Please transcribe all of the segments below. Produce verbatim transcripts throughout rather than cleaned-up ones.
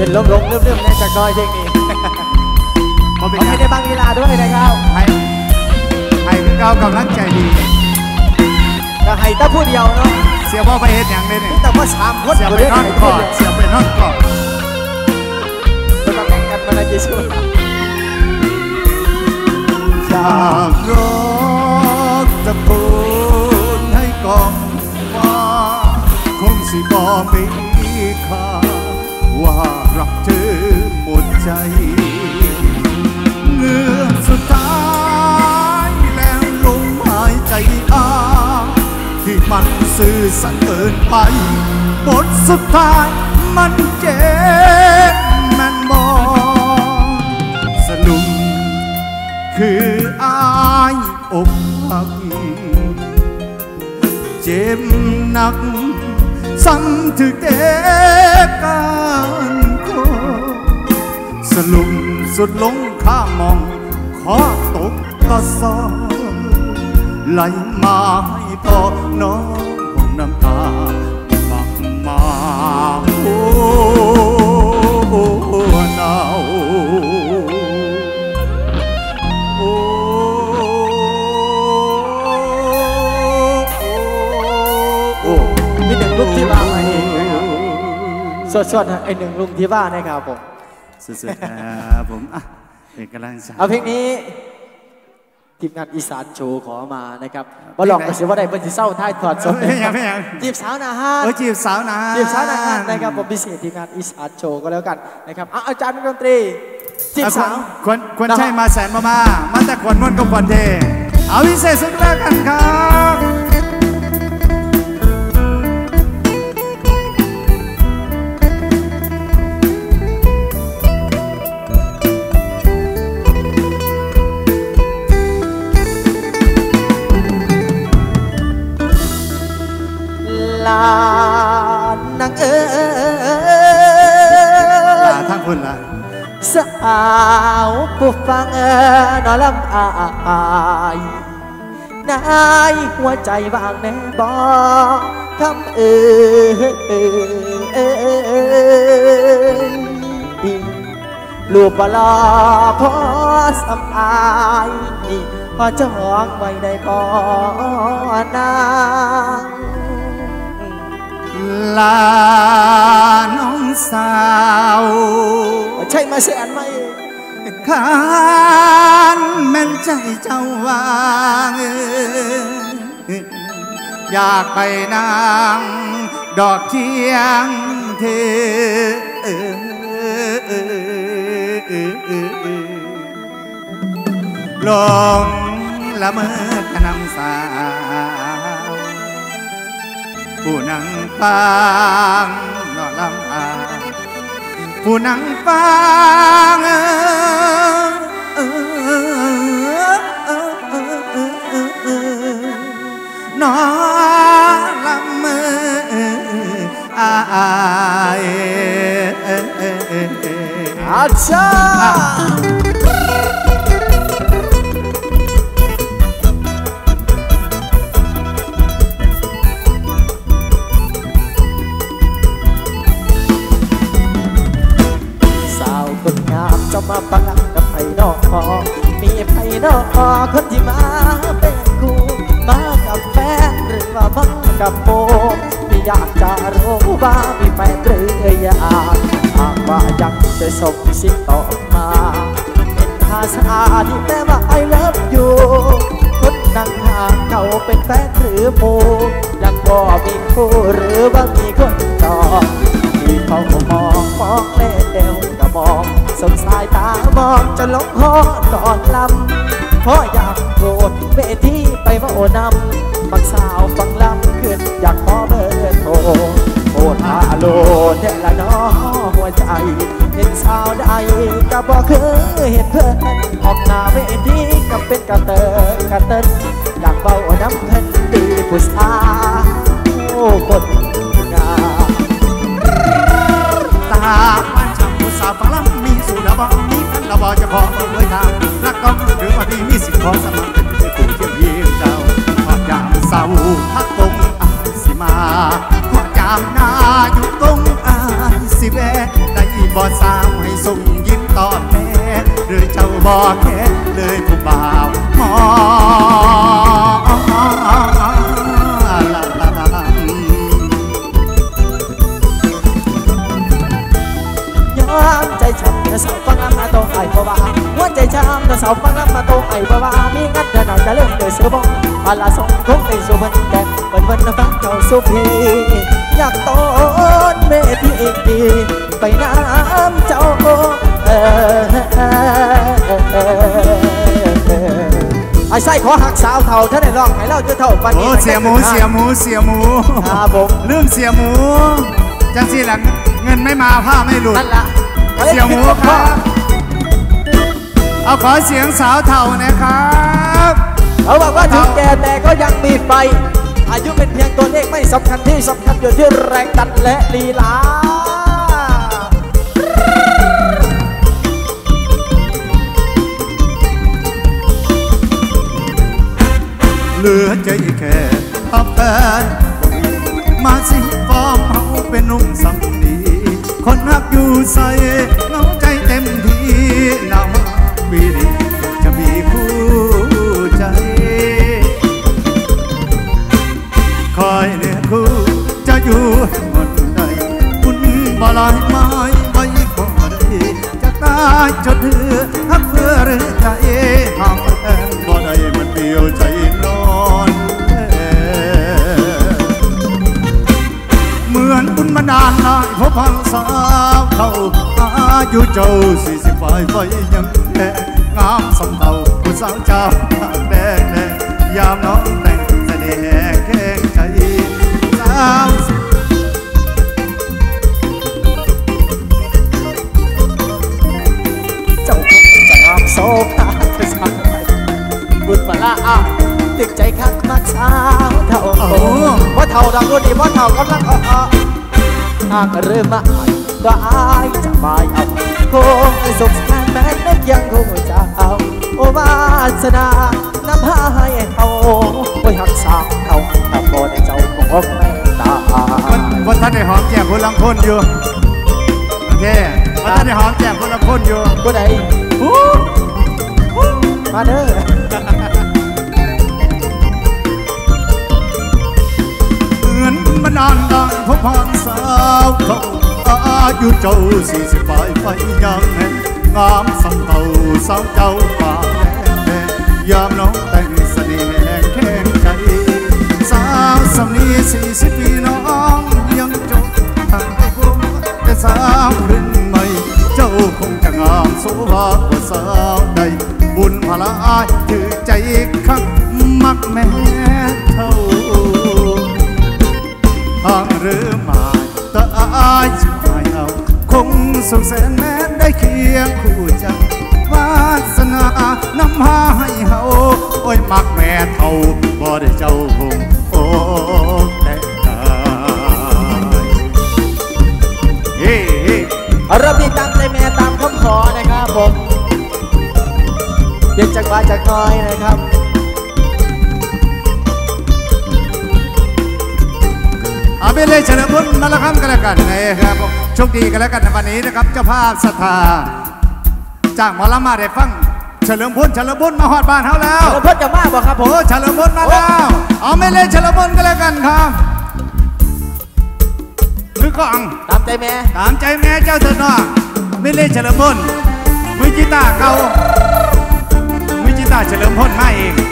เป็นลมลมเริ่มเริ่มในจากน้อยเพลงนี้ขอให้ได้บางเวลาด้วยนะครับให้ให้พี่เก้ากำลังใจดีก็ให้แต่ผู้เดียวเนาะเสียพ่อไปเห็นอย่างนี้เนี่ยแต่ว่าสามคนเสียไปนอนก่อนเสียไปนอนก่อนจะต้องแข่งกันมาในที่สุดอยากร้องตะโกนให้กองว่าคงสิบ่มีค่าว่ารักเธอหมดใจเงื่อสุดท้ายแล้วลมหายใจอาที่มันซื่อสัตย์เกินไปบทสุดท้ายมันเจ็บมันมองสรุปคืออายอกหักเจ็บหนักซ้ำถึงเด็กกันโคสลุมสุดลงข้ามองขอตกตะซอไหลมาให้พ่อน้องน้ำตาบักมาโอ้หนาวมีหนึ่งลูกที่บ้ามาเองนะครับสดๆไอหนึ่งลุงที่บ้านะครับผมสุดๆครับผมอ่ะเป็นกำลังใจเอาเพลงนี้ทีมงานอีสานโชว์ขอมานะครับมาลองกันสิว่าได้เป็นที่เศร้าท้ายถอดสดจีบสาวนาฮะจีบสาวนาจีบสาวนาฮะนะครับผมพิเศษทีมงานอีสานโชว์ก็แล้วกันนะครับอาจารย์ดนตรีจีบสาวควรควรใช่มาแสนมามามาแต่ควรมวนกับควรเทเอาพิเศษสุดแล้วกันครับลานางเอ๋ยลาทั้งคุณล่ะสาวผู้ฟังนอลำอายนายหัวใจบางแน่บ่คำเอ๋ยลูกบลาพอสำอายพอจองไว้ได้บ่นางลาน้องสาวใช่มาแสนไหมขานแม่นใจเจ้าวางอยากไปนั่งดอกเทียงเธอลงละเมอกนำสาวผู้นั่งฟังนอลำอาผู้นั่งฟังนอลำอาอาชาจะมาปังกับไผ่ดอกคอมีไผ่ดอกคอคนที่มาเป็นคู่มากับแฟนหรือว่ามากับโมไม่อยากจะรู้ว่ามีแฟนหรือยังหากว่ายังจะส่งสิ่งต่อมาเป็นภาษาที่แปลว่า I love you คนนั่งห่างเขาเป็นแฟนหรือโมยังบ่มีคู่หรือว่ามีคนจองที่เขามองมองเล่เดียวก็มองสงสายตามองจะลงคอนอนลำเพราะอยากโกรธเวทีไปว่าโอนำบางสาวฟังลำขึ้นอยากขอเบอร์โทรโอทาโลเทละน้อหัวใจเห็นสาวใดก็บอกเคยเห็นเพื่อนออกหน้าเวทีก็เป็นกระเตยกระเตินอยากเบาน้ำเพิ่นตีผู้สาวโอ้คนงามตาบ้านช่างผู้สาวฟังลำมีสูตรละบ่มีกันละบ่จะขอเบอร์ทางรักก็หรือว่าพี่มีสิทธิ์ขอสมัครเป็นผู้เที่ยวเยี่ยมเจ้าพักยามเศร้าพักตรงอาสิมาขอจามหน้าอยู่ตรงอาสิแวได้บ่สสู่บ้องพาลาส่งคงไปสู่บนแดงบนบนฟ้าเข้าสู่พี่อยากต้อนเมพี่อีกทีไปน้ำเจ้าเออไอ้ไส้ขอหักสาวเท่าถ้าได้ร้องให้เล่าจะเท่าปันนี้เสียหมูเสียหมูเสียหมูครับผมเรื่องเสียหมูจังสิหลังเงินไม่มาผ้าไม่หลุดนั่นละเสียหมูครับเอาขอเสียงสาวเท่านะครับเขาบอกว่าถึงแก่แต่ก็ยังมีไฟอายุเป็นเพียงตัวเลขไม่สำคัญที่สำคัญอยู่ที่แรงดันและลีลาเหลือใจแค่พับแฟนมาสิฟอมเฮาเป็นนุ่งสำนีคนรักอยู่ใส่เงาใจเต็มที่นำปีนี้จะมีคู่ใจคอยเนื้อคู่จะอยู่ให้หมดใดคุณบาลายไม้ใบขอได้จะตายจดเถือหักเพื่อหรือใจห้ามแทนบ่ได้มันเดียวใจนอนเหมือนบุญบันดาลให้พบพันสาวเขาอายุเจ้าสี่สิบปลายไฟยังแค่งามสำเทาผู้สาวเจ้าแดงแดงยามน้องแต่งเสน่ห์แข็งใจสาวเจ้าจะงามโซฟาเธอสั่งบุญมาละอ่ะติดใจคักมาเช้าเท่าว่าเท่าดังรุ่นนี้ว่าเท่ากำลังอ่ะหากเริ่มมาอ่านว่าอายจะไม่เอาคงสุขสันต์แม้เล็กยังคงจะเอาโอวาสนานำพาให้เอาโอ้ยหักสาวเอาถ้าพอในเจ้าของแม่ตาวันท่านได้หอมแก้มคนละคนอยู่โอเควันท่านได้หอมแก้มคนละคนอยู่ก็ได้มาเด้อเหมือนมันนานดังพบผ่านสาวเขาอายุเจ้าสี่สิบปลายไฟยังแห่งงามสังเตาสาวเจ้าป่าแดงยามน้องแต่งเสน่ห์แข็งใจสาวสำนีสี่สิบปีน้องยังจบทางให้ผมแต่สาวรุ่นใหม่เจ้าคงจะงามโสภากว่าสาวใดบุญพลายถือใจคักมักแม่เท่าทางเรือมาตาอายชายเอาคงสุขแสนแม้ได้เคียงคู่ใจวาสนานำพาให้เฮาโอ้ยมักแม่เท่าบ่ได้เจ้าคงโอ้แต่ตายเฮ้เริ่มที่ตามใจแม่ตามคำขอนะครับผมเด็กจากบ้านจากน้อยนะครับเอาไปเลยเฉลิมพลมาละคำกันแล้วกันนะครับโชคดีกันแล้วกันในวันนี้นะครับเจ้าภาพศรัทธาจากหมอลำมาได้ฟังเฉลิมพลเฉลิมพลมาฮอดบ้านเขาแล้วเฉลิมพลจะมาบ่ครับผมเฉลิมพลมาแล้วเอาไม่เลยเฉลิมพลกันแล้วกันครับหรือกองตามใจแม่ตามใจแม่เจ้าเถิดน้องไม่เลยเฉลิมพลมือกีตาร์เก่ามือกีตาร์เฉลิมพลมาเอง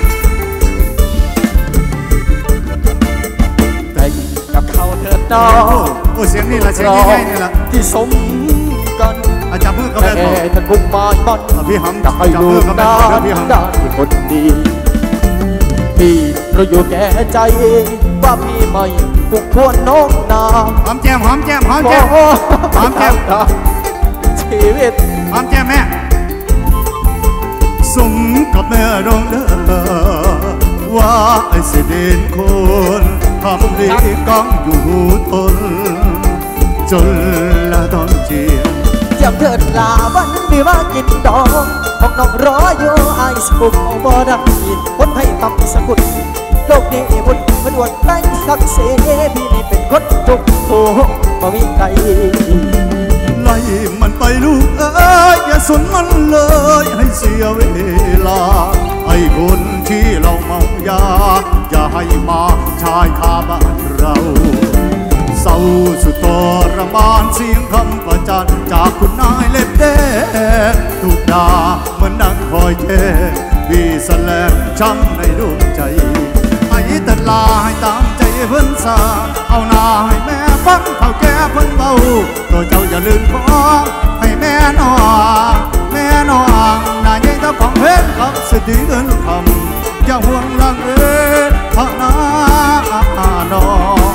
กับเขาเถิดน้องโอ้เสียงนี่ละเสียงนี่ไงนี่ละที่สมกันอาจารย์พูดกับแม่ต่ท่านกุมารบ้านพี่หำได้ลูกได้ได้คนดีพี่เราอยู่แก่ใจว่าพี่ไม่บุกควรน้องนาหอมแก้มหอมแก้มหอมแก้มหอมแก้มชีวิตหอมแก้มแม่สมกับแม่ดองเด้อว่าไอ้เสด็จคนทำดีก้องอยู่ทนจนละตอนเจียมเจียมเถิดลาวันมีว่ากินดองพอกน้องรออยู่ไอ้สุกบ่ได้คนให้ตำสกุลโลกนี้บุญมันอวดในสักเสียพี่นี่เป็นคนจุกโอ้บ่มีใครไล่มันไปลูกเอ้ยอย่าสนมันเลยให้เสียเวลาไอ้คนที่เราเมายาอย่าให้มาชายคาบ้านเราเศร้าสุดทรมานเสียงคำประจานจากคุณนายเล็บแดงถูกด่าเหมือนนั่งคอยแท้วีสแลมช้ำในดวงใจไอ้ตัดลาให้ตามใจเพิ่นสาเอาหน้าให้แม่ฟังเท่าแก่เพิ่นเบาตัวเจ้าอย่าลืมขอให้แม่นองแม่นองน่าใหญ่ตาของเพ็นกับสติเงินคำอย่าห่วงลังเอ๋ยพระนาดอ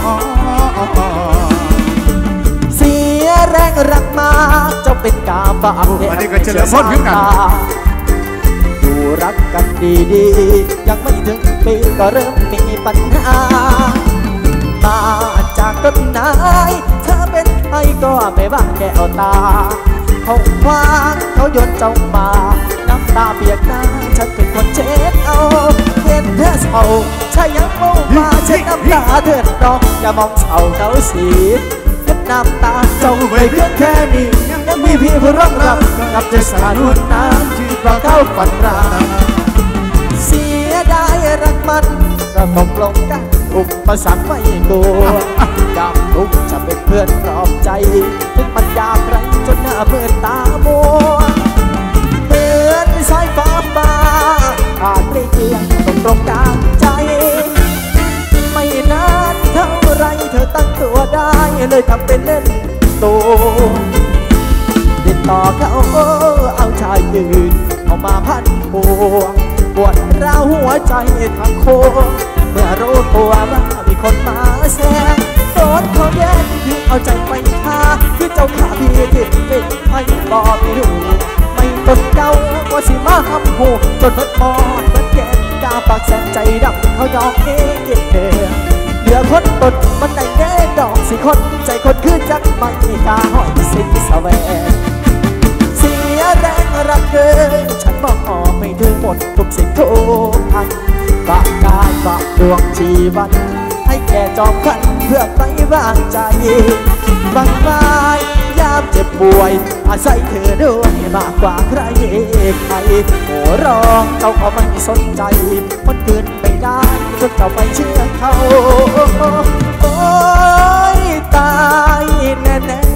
เสียแรงรักมาเจ้าเป็นกาฝากแทนอันนี้ก็เฉลิมพลขึ้นกันอยู่รักกันดีๆยังไม่ถึงปีก็เริ่มมีปัญหามาจากต้นไหนเธอเป็นใครก็ไม่บ้างแก้วตาเขาคว้างเขาโยนเจ้ามาน้ำตาเปียกหน้าฉันเป็นคนเช็ดเอาเห็นเธอเศร้าใช่ยังเมามาเช็ดน้ำตาเถิดน้องอย่ามองเศร้าเขาสีเช็ดน้ำตาเจ้าไม่เพียงแค่นี้ยังมีพี่ผู้รักรับกับเจสานุ่นน้ำที่ปลาเข้าฝันราเสียดายรักมันก็ตกลงกันอุปสรรคไม่กลัวยามทุกข์จะเป็นเพื่อนปลอบใจถึงมันยากไรจนหน้าเพื่อนตามัวเหมือนสายฟ้าฟ้าขาดไม่เกี่ยงตรงตรงกลางใจไม่นานเท่าไรเธอตั้งตัวได้เลยทำเป็นเล่นตัวติดต่อเขาเอาชายยืนเอามาพันพวงปวดร้าวหัวใจทั้งโคเมื่อรู้ตัวว่ามีคนมาแซงโดนเขาแย่งคือเอาใจไปฆ่าคือเจ้าขาพี่ที่ติดไม่บอกไม่รู้ไม่ตนเจ้าว่าสิมาหำหูจนเพิ่นมอดเพิ่นแก่กาปากแสนใจดำเขายอมเองเย็นเดือเหลือคนตนมันได้แน่ดอกสิคนใจคนคือจักไม่กาห้อยสิสแวงเสียแรงรักเธอฉันบอกออกไม่ถึงหมดทุกสิ่งทุกทางฝากกายฝากดวงชีวันให้แก่จอมขันเพื่อไม่วางใจบางรายยามเจ็บป่วยอาศัยเธอด้วยมากกว่าใครใครโอ้ร้องเจ้าก็ไม่สนใจมันเกินไปได้จนเจ้าไปเชื่อเขาโอ้ยตายแน่แน่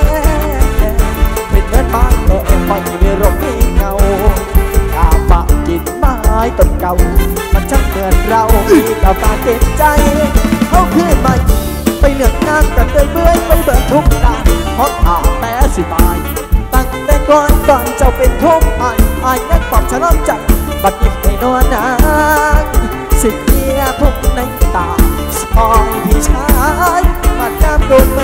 เป็นเงินบ้านแต่ไม่มีรมมีเงาตาฝากกินไม้ต้นเก่ามันช่างเหมือนเรามีกับตาเต็มใจเขาขึ้นมาไปเหนือกงานกันเดินเบื่อไปเบิกทุกด้านเพราะอาจแม้สิตายตั้งแต่ก่อนก่อนเจ้าเป็นทุกข์อายอายนักปอบฉลองใจบัดนี้ไม่นอนนานสิเกียทุกในตาสปอยพี่ชายมาดน้ำโดนแม่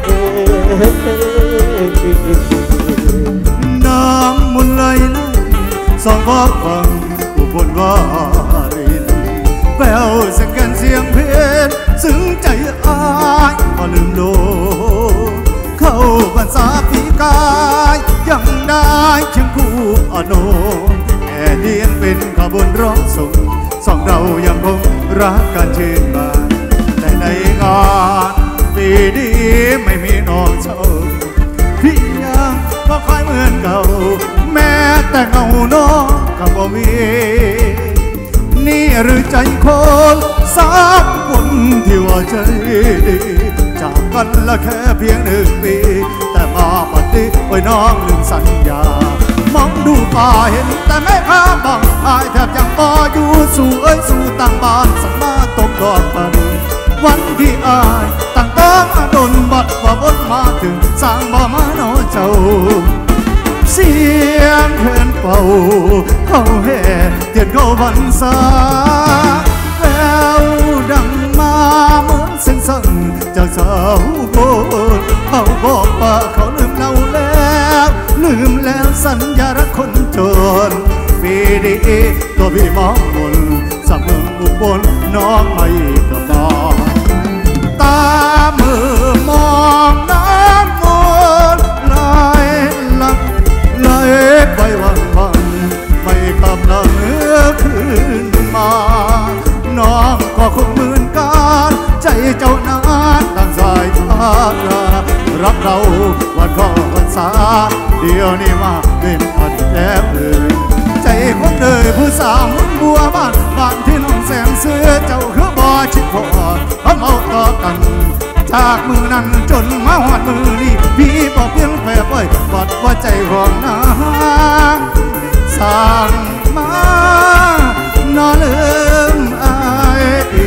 น้ำมุนไหลไหลสองฟ้าฟังอุบลวารินแววสังกันเสียงเพลงซึ้งใจอายพอลืมโลเข้าพรรษาปีกายยังได้เชียงคู่อโนแห่เดียนเป็นขบวนร้องส่งสองเรายังคงรักกันชื่นบานแต่ในงานปีนี้ไม่มีน้องเช่าพี่ยังบ่ค่อยเหมือนเก่าแม้แต่เงาน้องก็บ่มีนี่หรือใจคนสักคนที่ว่าใจดีจากกันละแค่เพียงหนึ่งปีแต่มาปฏิไว้น้องลืมสัญญามองดูป่าเห็นแต่ไม่ข้าบังอายแทบยังบ่อยู่สู่เอ้ยสู่ต่างบ้านสังมาตกดอกปันวันที่อายต่างต้องมาโดนบัดว่าบนมาถึงสร้างบ่มาโนเจ้าเสียงเพื่อนเป่าเข้าแห่เทียนเข้าพรรษาแววดังมาเหมือนเสียงสั่งจากสาวโบนเขาบอกว่าเขาลืมเราแล้วลืมแล้วสัญญารักคนจนปีดีตัวพี่มองบนสักเมืองอุบลน้องไม่กลับมาตามือมองน้ำมนไหลหลังไหลไปวันวันไม่กลับหลังคืนมาน้องก็คงเหมือนกันใจเจ้านานตั้งสายตารักเราวันก็พรรษาเดี๋ยวนี้มาเป็นอดีตแล้วเลยใจคนเลยผู้สาวบัวบ้านบ้านที่น้องแสงเสื้อเจ้าคือบ่ชิดพอเขาเมาต่อกันจากมือนั้นจนมาหอดมือนี้พี่บอกเพียงแฝงไว้บัดว่าใจของนางสั่งมานอลืมอาย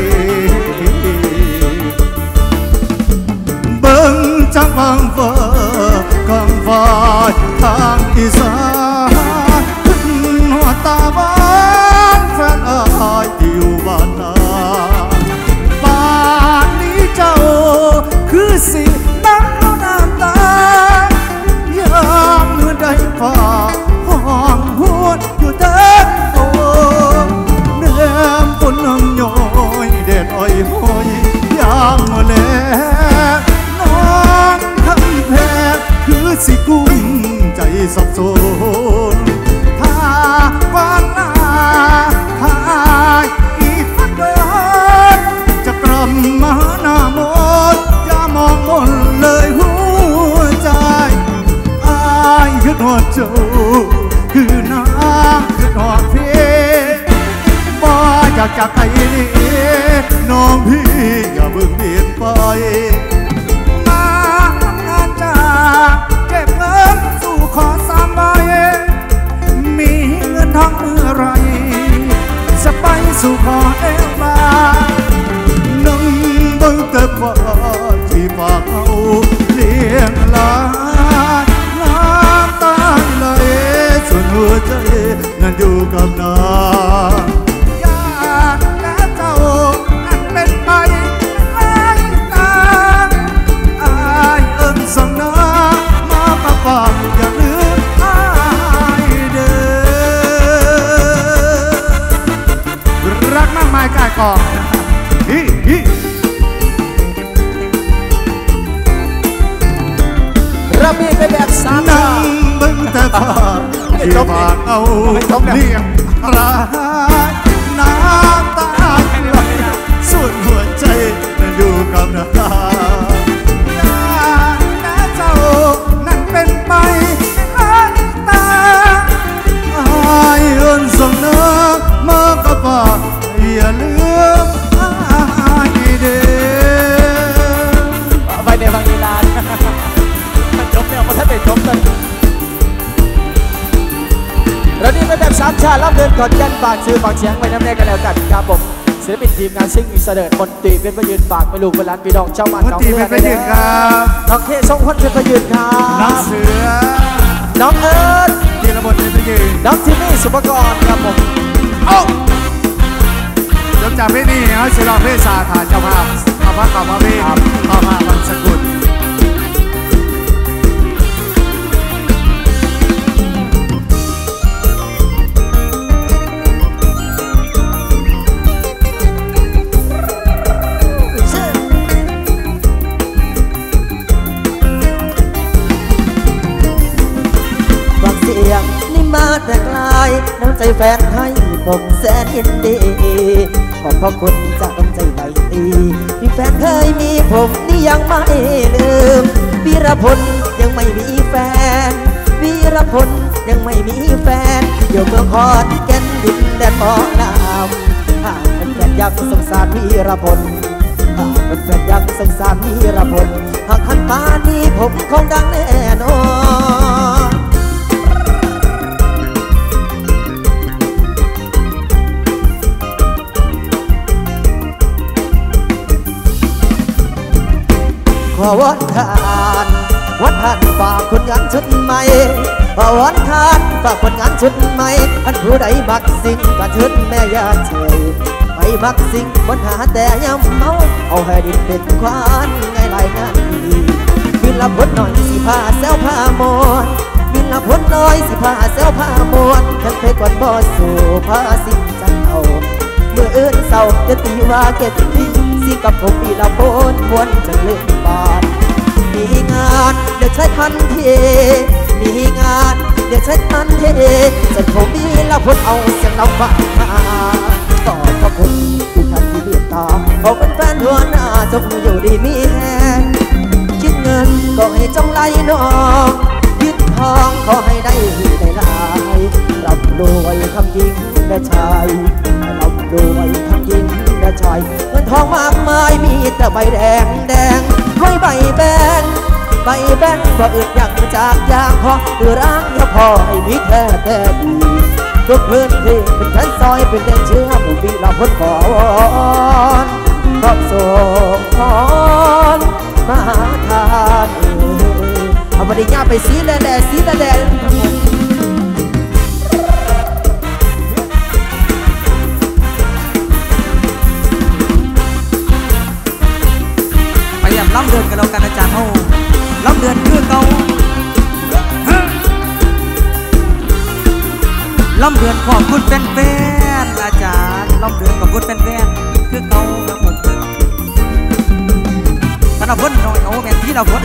เบิ่งจังฟังเฟอกังฟ้าทางอีสานหัวตาบ้านแฟนอายที่อยู่บ้านนาบ้านนี้เจ้าคือสินั่งเอาน้ำตายามเมื่อใดฟ้าห้องหัวอยู่เต็มโอ้เนื้อฝนน้ำย้อยแดดอ้อยห้อยยามมาแล้วน้องคำแพงคือสิกุ้มใจสับสนถ้าก่อนลาหายอีกสักเดือนจะกลับมาหน้ามนอย่ามองมนเลยหัวใจอายคือหอดเจ้าคือน้ำคือหอดเพลงบ่อยากจากใครนี่น้องพี่อย่าเพิ่งเปลี่ยนไปมาทำงานจากเก็บเงินสู่ขอสามใบมีเงินทองเมื่อไรจะไปสู่ขอเอวมานั่งเบิ่งแต่ฟ้าที่ฝากเอาเลี้ยงหลานน้ำตาไหลส่วนหัวใจนั้นอยู่กับนางอยากและเจ้าอันเป็นไปไร้ตาอายเอิ้นส่งน้ำมาปะปะอย่าลืมอายเด้อรักมากมายกายกองฮิฮิระเบียบไปแบบสามนั่งเบิ่งแต่ฟ้าที่ฝากเอาเลี้ยงรักน้ำตาไหลส่วนหัวใจนั้นอยู่กับนางอยากและเจ้านั้นเป็นไปไร้ตาอายเอิ้นส่งน้ำมากับฟ้าอย่าลืมอายเด้อไปในบางลีลาจบเนี่ยมันถ้าเป็นจบเลยเราดีไปแบบสามชาติรับเดินก่อนกันฝากชื่อฝากเสียงไว้น้ำแน่กันแล้วกันครับผมศิลปินทีมงานซิ่งมีเสด็จมนตรีเป็นประยืนฝากไปลูกเป็นหลานพี่น้องเจ้ามันน้องเทพเป็นประยืนครับน้องเทพทรงพลเป็นประยืนครับน้องเสือน้องเอิร์ธธีรพลเป็นประยืนน้องทิมี่สุภกรครับผมโอ้จบจากเพลงนี้เขาจะร้องเพลงสาธารเจ้าภาพเอาพระกล่าวมาเพลงเอาพระบางสกุลมาแต่ไกลน้ำใจแฟนให้ผมแสนยินดีขอบพระคุณจากน้ำใจใบตีที่แฟนเคยมีผมนี่ยังไม่ลืมวีรพลยังไม่มีแฟนวีรพลยังไม่มีแฟนอยู่เมืองขอนแก่นดินแดนหมอลำหากเป็นแฟนยังสงสารวีรพลหากเป็นแฟนยังสงสารวีรพลหากขันป่านี้ผมคงดังแน่นอนขอวันทานวันทานฝากผลงานชุดใหม่ขอวันทานฝากผลงานชุดใหม่ท่านผู้ใดมักสิ่งก็ชุดแม่ยาเฉยไปมักสิ่งบนหาแต่ยำเมาเอาให้ดินเป็นควานไงหลายงานดีบินละพ้นหน่อยสิผ้าแซวผ้ามวนบินละพ้นน้อยสิผ้าแซวผ้ามวนฉันเคยก่อนบ่สู่ผ้าสิ่งจังเอาเมื่ออื่นเศร้าจะตีว่าเก็บทิ้งสิกับผมปีละพ้นมวนจะเลือกบาทมีงานเดี๋ยวใช้ทันทีมีงานเดี๋ยวใช้ทันทีจะผมมีละพ้นเอาเสียงเราฝากมาขอบพระคุณทุกท่านที่เมตตาขอเป็นแฟนหัวหน้าจงอยู่ดีมีแรงคิดเงินก็ให้จงไหลน้องคิดทองขอให้ได้ได้หลายรับรวยคำยิงและชายรับรวยคำยิงและชายเงินทองมากมายมีแต่ใบแดงแดงให้ใบแบงใบแบงก็อึดอย่างจากยางพอหรือร่างอย่าพอให้มีแค่แต่ดีทุกพื้นที่เป็นแทนซอยเป็นแดงเชื้อผวิลาพ้นขอวอนพระสงฆ์มหาทานเอาปริญญาไปสีแดงสีแดงพยายามล้ำเดินกันแล้วกันอาจารย์เฮาล้ำเดินคือเก่าล้ำเดือนขอบคุณเป็นแฟนอาจารย์ล้ำเดือนขอบคุณเป็นแฟนคือเก่าครับผมธนพลน้อยเอาแม่ที่เราพล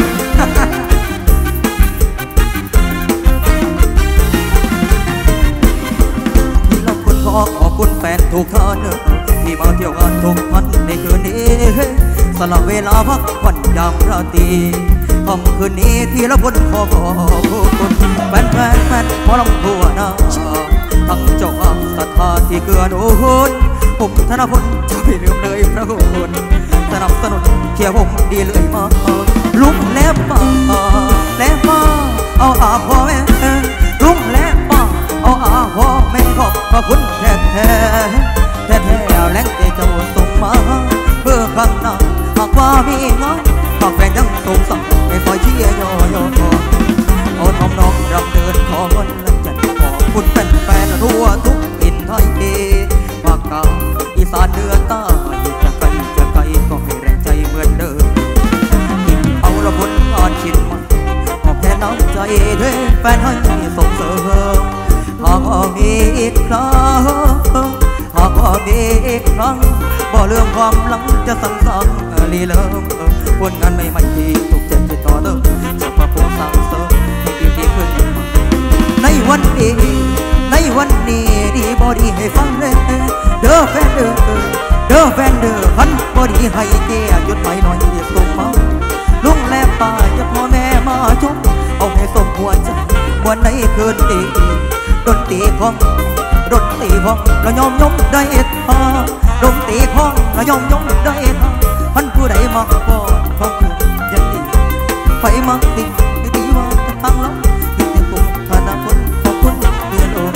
ที่เราคุณขอขอบคุณแฟนทุกท่านที่มาเที่ยวงานทุกวันในคืนนี้สละเวลาพักวันยามราตรีค่ำคืนนี้ที่เราพลขอขอบคุณแฟนแฟนแฟนพอลำทั่วหน้าทั้งเจ้าอาศรัทธาที่เกื้อหนุนผมธนพลจะไม่ลืมเลยพระคุณสนับสนุนเคียร์ผมดีเลยมาลุงและป้าและป้าเอาอาพ่อแม่ลุงและป้าเอาอาพ่อแม่ขอบพระคุณแท้แท้แท้แท้แรงใจเจ้าส่งมาเพื่อครั้งหน้าหากว่ามีงานหากแฟนยังสงสัยให้คอยเชียร์ย่อย่อเอาทำนองรำเดินขอวันละจันขอคุณเป็นแฟนทั่วทุกอินไทยเอภาคกลางอีสานเหนือใต้จะไกลจะไกลก็ให้แรงใจเหมือนเดิมเอาละผลงานชิ้นใหม่ขอแค่น้ำใจเด้แฟนให้ส่งเสริมหากมีอีกครั้งหากมีอีกครั้งบ่เรื่องความหลังจะสั่งสอนลีเลิมผลงานใหม่ๆที่ถูกใจที่ต่อเติมจะมาพูดสั่งเสริมให้ดีดีขึ้นในวันนี้ในวันนี้ดีบอดีให้ฟังเลยเด้อแฟนเด้อเด้อแฟนเด้อพันบอดีให้เจียหยุดไปหน่อยที่ส่งมาลุงแลป้าจะพ่อแม่มาชมเอาให้สมหัวใจวันไหนคืนดีดนตรีของดนตรีของเรายอมยมได้ทาดนตรีของเรายอมยมได้ทาพันผู้ใดมาขอเขาคือยันดีไฟมาติดดีว่าทางลับที่ที่ผมธนพลขอบคุณเดือนโอ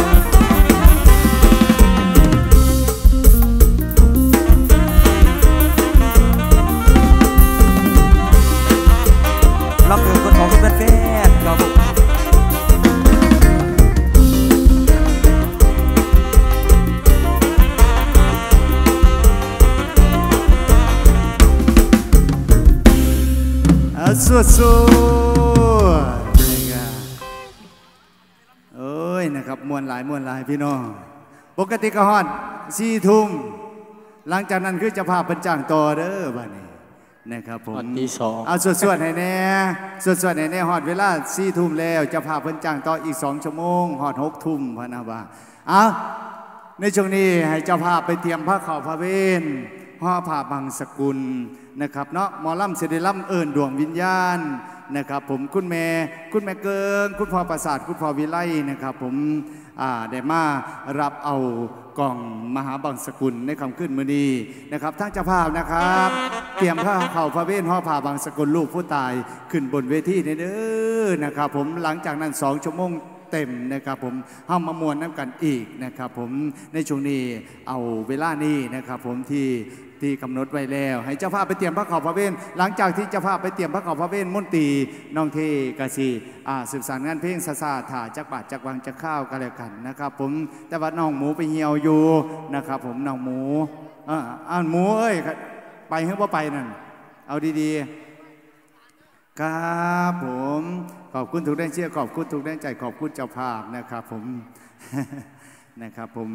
รับเรื่องคนของเป็นแฟนเราบุกสวดสวดเอ้ยนะครับมวนหลายมวนหลายพี่น้องปกติก็ฮอดสี่ทุ่มหลังจากนั้นคือจะพาเป็นจ้างต่อเด้อบ้านนี้นะครับผมที่สองเอาสวดสวดให้แน่สวดสวดให้แน่ฮอดเวลาสี่ทุ่มแล้วจะพาเป็นจ้างต่ออีกสองชั่วโมงฮอดหกทุ่มพะนะบ่าเอาในช่วงนี้ให้เจ้าภาพไปเตรียมผ้าขาวผ้าเวนห่อผ้าบางสกุลนะครับเนาะหมอลำเสด็จล่ำเอิญดวงวิญญาณนะครับผมคุณแม่คุณแม่เกิงคุณพ่อประสาทคุณพ่อวิไลนะครับผมได้มารับเอากล่องมหาบางสกุลในคำขึ้นมือนี้นะครับทั้งเจ้าภาพนะครับเตรียมผ้าเข่าพระเวทห่อผ้าบางสกุลลูกผู้ตายขึ้นบนเวทีเด้อนะครับผมหลังจากนั้นสองชั่วโมงเต็มนะครับผมห้ามมามวนน้ำกันอีกนะครับผมในช่วงนี้เอาเวลานี้นะครับผมที่ที่กำหนดไว้แล้วให้เจ้าภาพไปเตรียมพระขาวพระเวทหลังจากที่เจ้าภาพไปเตรียมพระขาวพระเวทมนตรีน้องเทกาซีสืบสารงานเพลงซาซาถ่าจักบาทจักวังจักข้าวกันแล้วกันนะครับผมแต่ว่าน้องหมูไปเหี่ยวอยู่นะครับผมน้องหมูอ่าหมูเอ้ยไปให้ว่าไปนั่นเอาดีๆครับผมขอบคุณทุกแรงเชียร์ขอบคุณทุกแรงใจขอบคุณเจ้าภาพนะครับผมนะครับผม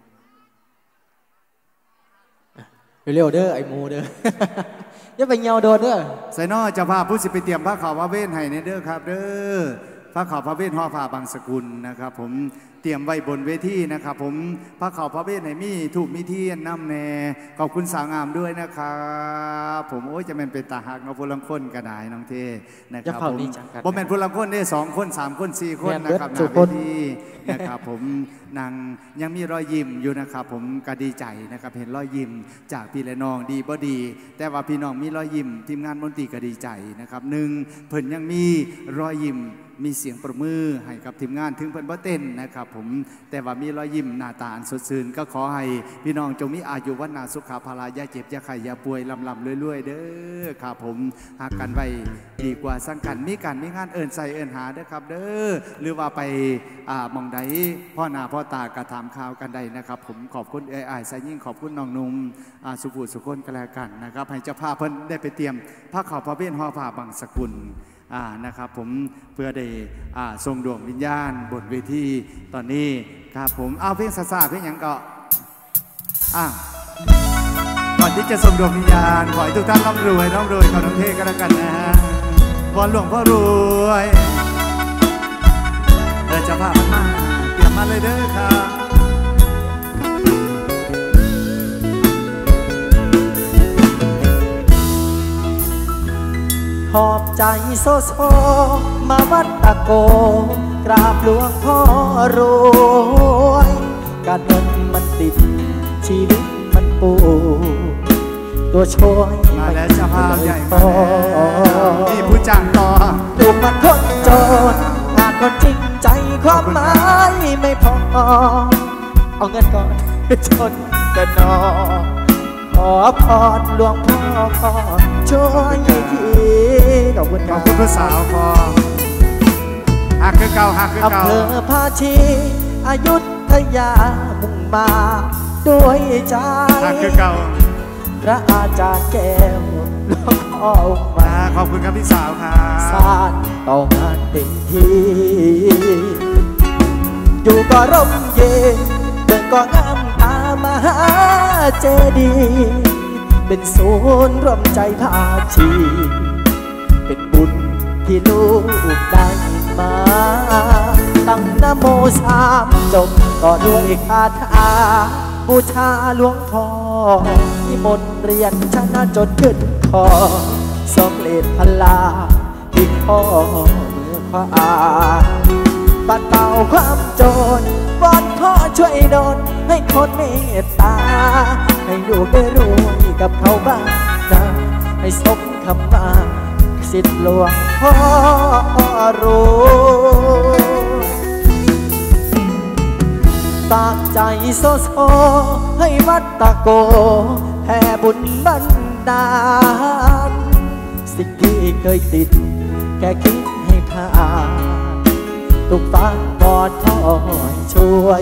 เร็วเด้อไอโมเด้ออย่าไปเงาโดนเด้อใส่นอจะพาผู้สิไปเตรียมผ้าขาวพระเวทให้ในเด้อครับเด้อผ้าขาวพระเวทห่อผ้าบางสกุลนะครับผมเตรียมไว้บนเวทีนะครับผมผ้าขาวพระเวทให้มีถูกมีที่น้ำแน่ขอบคุณสาวงามด้วยนะครับผมโอ้ยจะเป็นเป็นตาหักน้องพลังคนกระดายน้องเทนะครับผมผมเป็นพลังคนได้สองคนสามคนสี่คนนะครับนาเวทีนะครับผมนางยังมีรอยยิ้มอยู่นะครับผมก็ดีใจนะครับเห็นรอยยิ้มจากพี่และน้องดีบ่ดีแต่ว่าพี่น้องมีรอยยิ้มทีมงานมนตรีก็ดีใจนะครับหนึ่งเพิ่นยังมีรอยยิ้มมีเสียงประมือให้กับทีมงานถึงเพิ่นบ่เต้นนะครับผมแต่ว่ามีรอยยิ้มหน้าตาอันสดชื่นก็ขอให้พี่น้องจงมีอายุวันนาสุขภาพอย่าเจ็บอย่าไข้อย่าป่วยลำลำรวยๆเด้อครับผมหากกันไว้ดีกว่าสังกันมีการมีงานเอิญใส่เอิญหาเด้อครับเด้อหรือว่าไปอ่ามองใดพ่อหน้าพ่อตากระถามข่าวกันใดนะครับผมขอบคุณเอ้ยอ้ายสายยิ่งขอบคุณน้องนุ่มสุภูสุคนกันแล้วกันนะครับให้เจ้าภาพเพิ่นได้ไปเตรียมผ้าขาวพระเบี้ยนห่อผ้าบางสกุลอ่านะครับผมเพื่อได้อ่าทรงดวงวิญญาณบนเวทีตอนนี้ครับผมเอาเพลงซาซาเพลงหยังก็อ่าก่อนที่จะทรงดวงวิญญาณขอให้ทุกท่านร่ำรวยร่ำรวยขอน้องเทกันแล้วกันนะฮะวอนหลวงพ่อรวยเออจะพามันมาเตรียมมาเลยเด้อครับหอบใจโซโซมาวัดตะโกกราบหลวงพ่อรวยการเงินมันติดชีวิตมันปูตัวช่วยมาแล้วเจ้าภาพใหญ่มาแล้วนี่ผู้จ้างต่อลูกมันคนจนหากคนจริงใจความหมายไม่พอเอาเงินก่อนจนกันนอขอพรหลวงพ่อช่วยทีขอบคุณครับขอบคุณผู้สาวพอหักคือเก่าหักคือเก่าอำเภอภาชีอยุธยามุ่งมาด้วยใจหักคือเก่าพระอาจารย์แก้วหลวงพ่อมาขอบคุณครับพี่สาวครับสานต่องานเต็มที่อยู่ก็ร่มเย็นเดินก็งามตามหาเจดีย์เป็นศูนย์รวมใจภาชีเป็นบุญที่ลูกได้มาตั้งนะโมสามจบต่อด้วยคาถาบูชาหลวงพ่อที่มนต์เรียนชนะจนขึ้นคอสองเลดพลาที่พ่อเมื่อขวาปัดเป่าความจนวอนพ่อช่วยดลให้คนเมตตาให้ลูกได้รวยกับเขาบ้างนะให้สมคำว่าสิทธิ์หลวงพ่อรวยตากใจโซโซให้วัดตะโกแผ่บุญบันดาลสิ่งที่เคยติดแค่คิดให้ผ่านทุกฝันกอดพ่อช่วย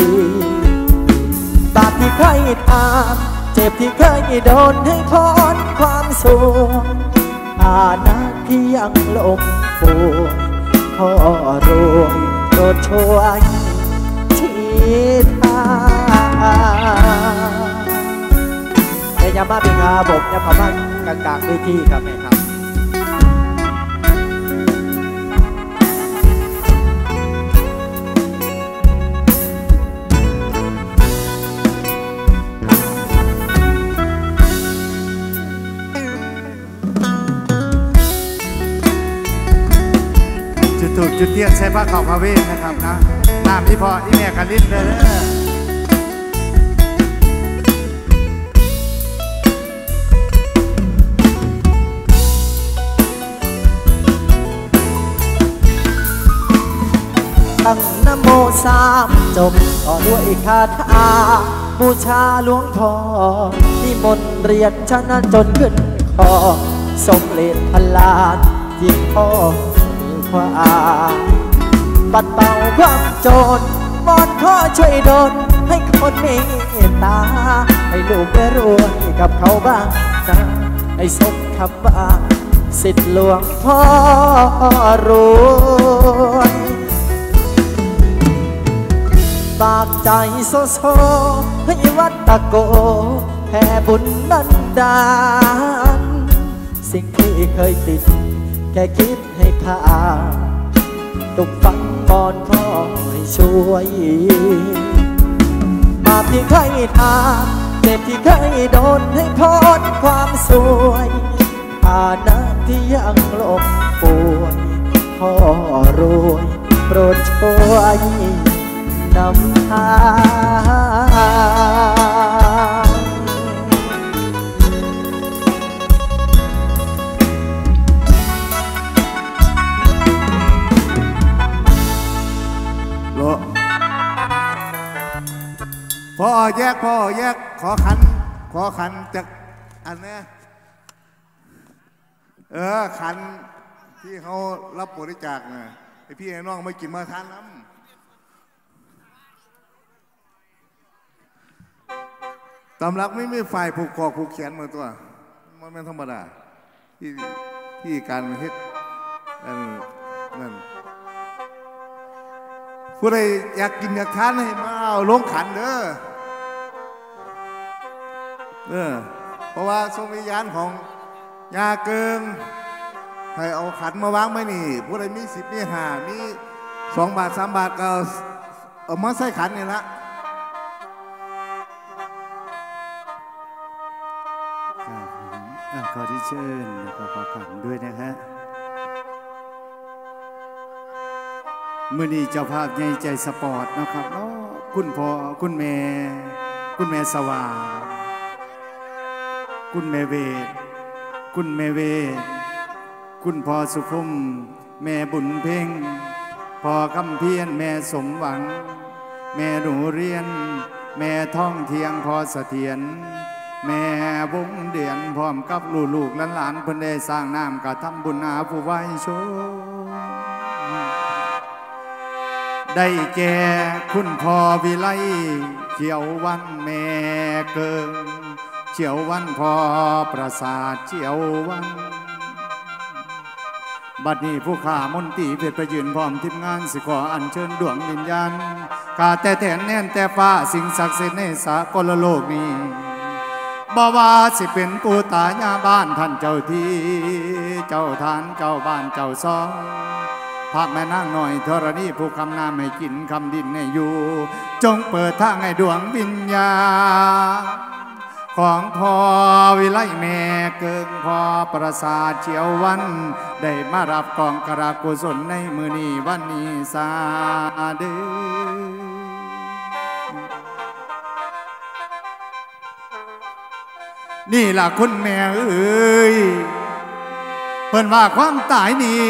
บาปที่เคยทำเจ็บที่เคยโดนให้พ้นความสุขอาณาที่ยังลมป่วยพ่อรวยโปรดช่วยชีทาแม่ยามาเป็นอาบกยาพม่ากลางกลางพื้นที่ครับแม่ครับจุดจุดเทียนใช้ผ้าขาวพระเวทนะครับนะน้ำที่พออีแม่กันลิ้นเลยตั้งนะโมสามจบต่อด้วยคาถาบูชาหลวงพ่อที่มนต์เรียนชนะจนขึ้นคอสมเลดพลานที่พ่อความปัดเป่าความจนวอนพ่อช่วยดลให้คนเมตตาให้ลูกได้รวยกับเขาบ้างนะให้สมคำว่าสิทธิ์หลวงพ่อรวยปากใจโซโซให้วัดตะโกแผ่บุญบันดาลสิ่งที่เคยติดแค่คิดให้ผ่านตุกฟังบอนพ่อให้ช่วยบาปที่เคยทำเจ็บที่เคยโดนให้พ้นความสวยอาณาที่ยังลมป่วยพ่อรวยโปรดช่วยนำทางแยกพ่อแยกขอขันขอขันจากอันนี้เออขันที่เขารับบริจาคนะไอพี่ไอ้น้องไม่กินมาทานน้ำตำรักไม่มีฝ่ายผูกคอผูกแขนเหมือนตัวมันไม่ธรรมดาที่ที่การเฮ็ดนั่นนั่นผู้ใดอยากกินอยากทานให้มาเอาลงขันเด้อเออเพราะว่าทรงวิญญาณของยาเกิงให้เอาขันมาวางไว้นี่ผู้ใดมีสิบมีห้ามีสองบาทสามบาทก็เอามาใส่ขันนี่ละขอที่เชิญแล้วก็ขอขันด้วยนะฮะมื่อนี้เจ้าภาพใหญ่ใจสปอร์ตนะครับเนาะคุณพ่อคุณแม่คุณแม่สว่างคุณแม่เวทคุณแม่เวทคุณพ่อสุขุมแม่บุญเพ่งพ่อคำเพียรแม่สมหวังแม่หนูเรียนแม่ท่องเทียงพ่อเสถียรแม่วงเดือนพร้อมกับลูกๆหลานๆเพิ่นได้สร้างน้ำกะทำบุญอาผู้ไว้โชได้แก่คุณพ่อวิไลเขียววันแม่เกิงเขียววันพ่อประสาทเขียววันบัดนี้ผู้ข้ามนตรีเพชรประยืนพร้อมทีมงานสิขออัญเชิญดวงวิญญาณข้าแต่แทนแน่นแต่ฟ้าสิ่งศักดิ์สิทธิ์ในสากลโลกนี้บ่ว่าสิเป็นปูตายาบ้านท่านเจ้าที่เจ้าทานเจ้าบ้านเจ้าซองภาคแม่นางหน่อยธรณีผู้คำน้ำให้กินคำดินให้อยู่จงเปิดทางให้ดวงวิญญาณของพ่อวิไลแม่เกิงพ่อประสาทเฉียววันได้มารับกองกรากุศลในมือนี้วันนี้สาเดนี่ล่ะคุณแม่เอ้ยเพิ่นว่าความตายนี้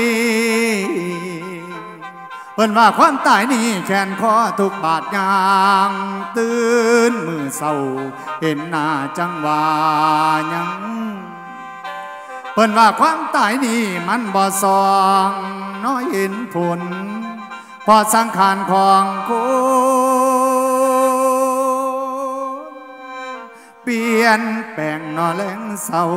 เพิ่นว่าความตายนี้แขนคอทุกบาดยางตื่นมือเศร้าเห็นหน้าจังว่ายังเพิ่นว่าความตายนี้มันบ่ซองน้อยเห็นผลพอสังขารของคนเปลี่ยนแปลงนอแลงเศร้า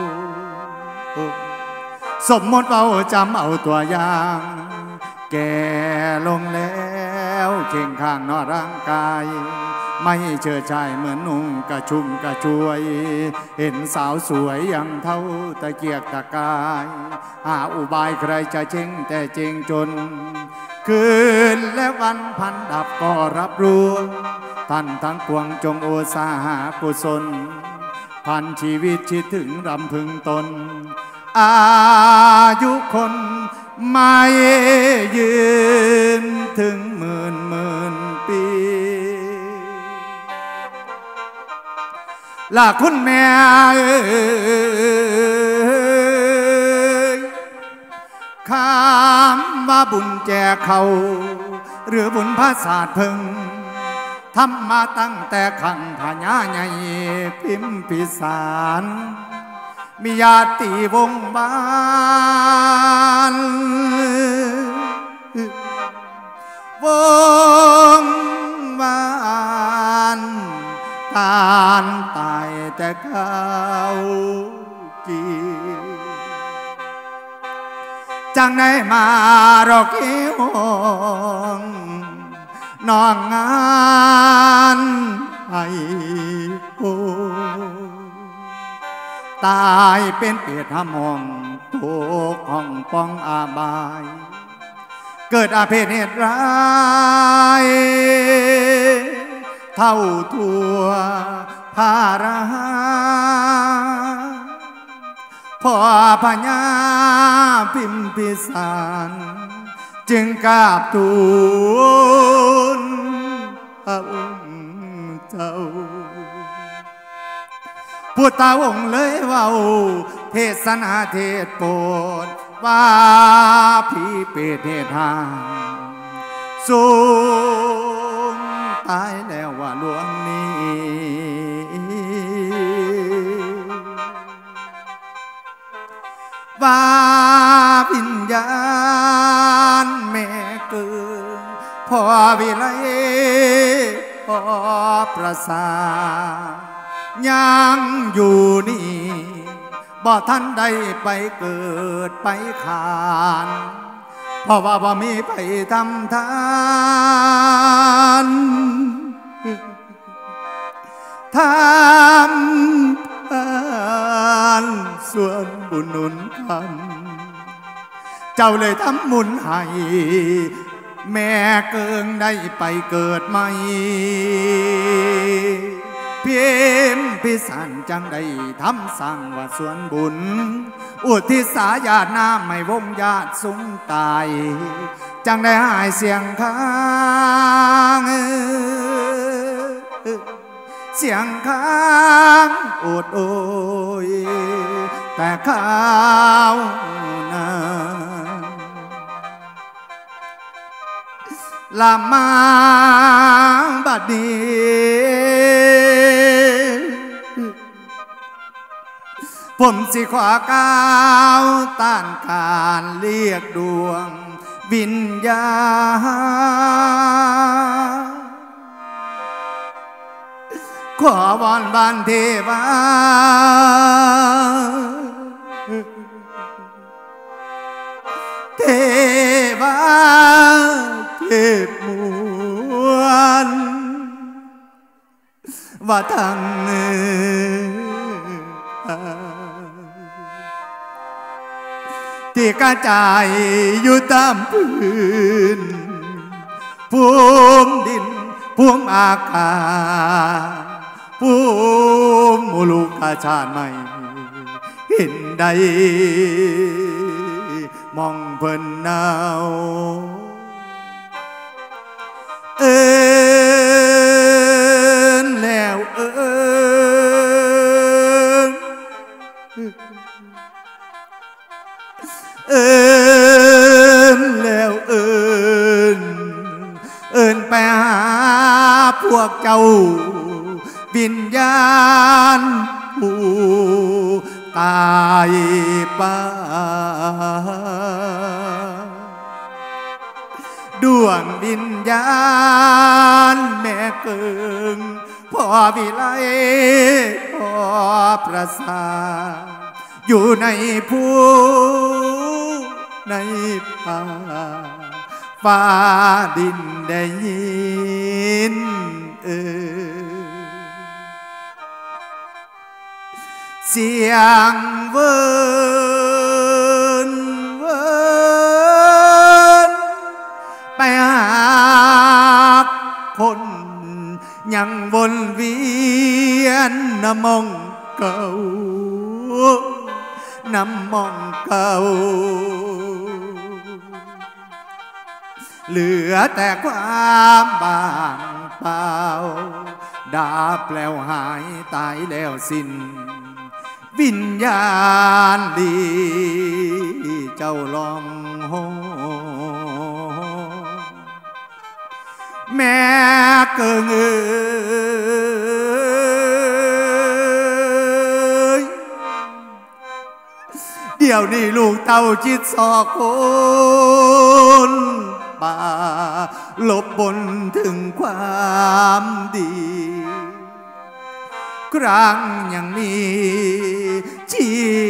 สมมติเอาจำเอาตัวอย่างแก่ลงแล้วเข่งข้างนอร่างกายไม่เชิดชายเหมือนนุ่งกระชุ่มกระชวยเห็นสาวสวยอย่างเท่าตะเกียกตะกายหาอุบายใครจะเจ๊งแต่เจ๊งจนคืนและวันพันดับก็รับรู้ท่านทั้งปวงจงโอสาหากุศลพันชีวิตชิดถึงรำพึงตนอายุคนไม่ยืนถึงหมื่นหมื่นปีล่ะคุณแม่คำว่าบุญแจกเขาหรือบุญพระศาสตร์พึงทำมาตั้งแต่ขังพญาใหญ่พิมพิสารมีญาติวงบ้านวงบ้านตานตายแต่เขากีจังได้มารอกเอวน้องงานไอ้โอตายเป็นเปียดหามองทุกห้องป้องอาบายเกิดอาเพศเหตุร้ายเท่าทั่วภาราพ่อพญาพิมพิสารจึงกราบทูลพระองค์เจ้าผู้ตาองค์เลยเว้าเทศนาเทศโปรดว่าผีเปรตเหตุหางสูงตายแล้วว่าหลวงนี้ว่าวิญญาณแม่เกิดพ่อวิไลพ่อประสายังอยู่นี่บ่ท่านได้ไปเกิดไปขานเพราะว่าบ่มีไปทำทานทำทานส่วนบุญหนุนคำเจ้าเลยทำมุนให้แม่เกิงได้ไปเกิดใหม่เพียมพิสันจังได้ทำสั่งว่าส่วนบุญอุทิศาญาติน้ำไม่วงญาติสุงตายจังได้หายเสียงค้างเสียงค้างโอดโอยแต่ข้าวนาลามาบัดนี้ผมสิขวาก้าวต้านการเรียกดวงวิญญาณขอวอนบานเทวาเทวาเทพมวลว่าทั้งที่กระจายอยู่ตามพื้นภูมิดินภูมิอากาศภูมิมุลุกาชาติใหม่เห็นใดมองเพิ่นเนาเอินแล้วเอินเอินแล้วเอินเอินไปหาพวกเจ้าวิญญาณผู้ตายไปดวงวิญญาณแม่เกิงพ่อวิไลพ่อประสาอยู่ในภูในป่าฟ้าดินได้ยินเออเสียงเวินเวินไปหาคนยังวนเวียนน้ำมองเก่าน้ำมองเก่าเหลือแต่ความบางเปล่าดาบแล้วหายตายแล้วสิ้นวิญญาณดีเจ้าลองโหแม่เกิงเอ้ยเดี๋ยวนี้ลูกเต้าจิตสอกคนป่าลบบนถึงความดีครั้งยังมีชี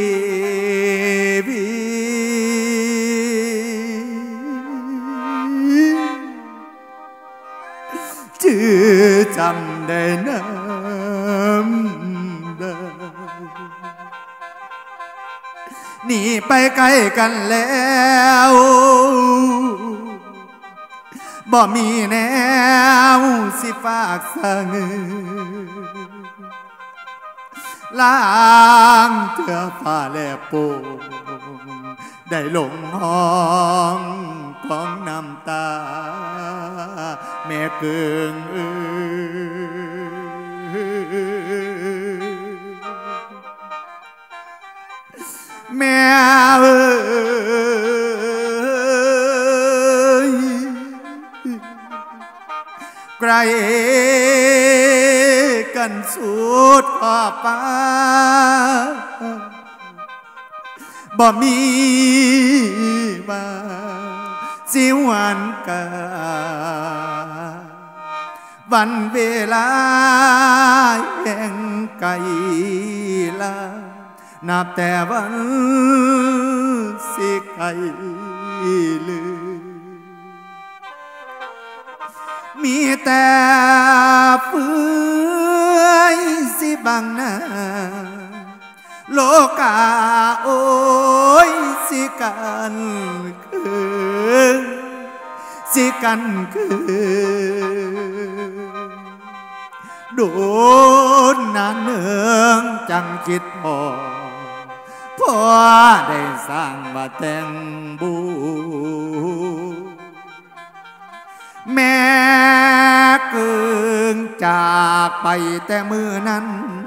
วิตชื่อจำได้น้ำตาหนีไปไกลกันแล้วบ่มีแนวสิฝากสั่งล้างเถื่อฟ้าแลบโป่งได้หลงห้องของน้ำตาแม่เกิงเอ้แม่เอ้ยไกลกันสุดขอบฟ้าบ่มีมาสิวันกาวันเวลาแห่งไกลลานับแต่วันสิไกลลือมีแต่ฝืนสิบังหน้าโลกาโอ้ยสิกันคือสิกันคือโดนนานเนืองจังคิดพอพอได้สร้างมาแต่งบูแม่เกิงจากไปแต่มือนั้น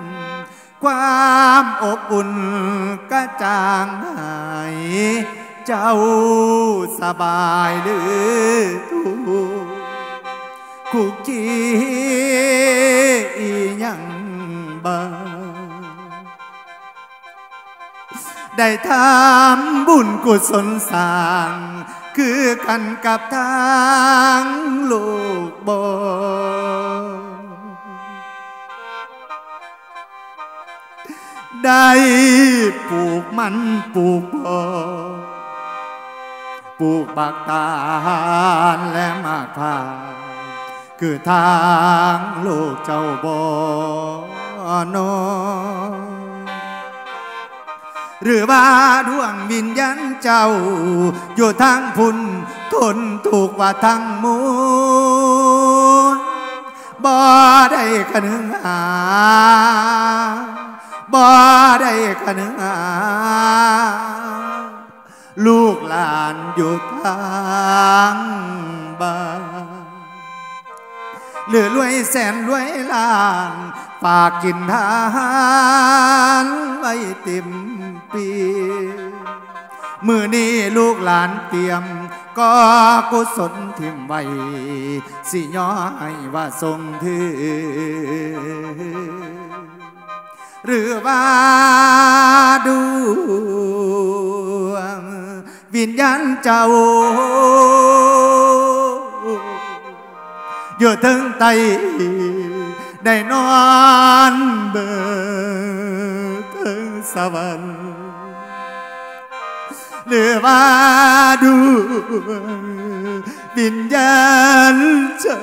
ความอบอุ่นกระจางหายเจ้าสบายหรือทุกข์คุกคีอียังบ้าได้ทำบุญกุศลสร้างคือกันกับทางลูกบ่ได้ปลูกมันปลูกบ่ปลูกบักตาลและมะพร้าวคือทางลูกเจ้าบ่นอหรือว่าดวงวิญญาณเจ้าอยู่ทางพุ่นทนถูกว่าทางมูลบ่ได้คนึงหาบ่ได้คนึงหาลูกหลานอยู่ทางบ้านเหลือรวยแสนรวยล้านฝากกินทานไว้เต็มปีมือนี้ลูกหลานเตรียมก็กุศลทิมไว้สิย้อยว่าทรงถือหรือว่าดวงวิญญาณเจ้าอยู่ถึงไตได้นอนเบิกถึงสวรรค์หรือว่าดูวิญญาณเจ้า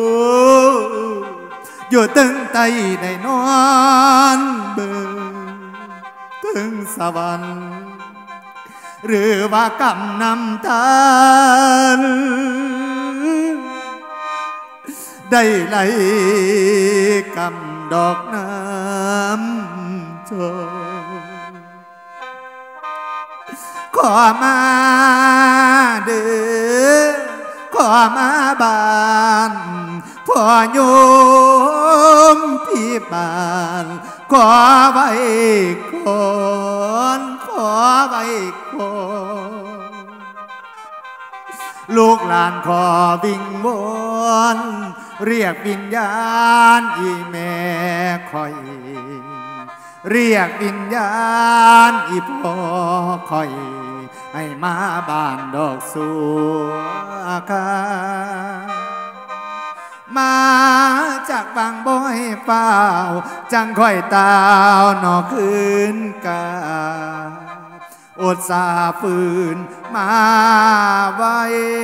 อยู่ถึงไตได้นอนเบิกถึงสวรรค์หรือว่ากำนำทานได้ไหลกำดอกน้ำจอกขอมาเด้อขอมาบ้านพ่อโยมพี่บ้านขอไว้ก่อนขอไว้ก่อนลูกหลานขอวิงวอนเรียกวิญญาณอีแม่คอยเรียกวิญญาณอีพ่อคอยให้มาบ้านดอกสัวคามาจากบางบ่อยเปล่าจังค่อยตาวหนอคืนกาอดสาฝืนมาไว้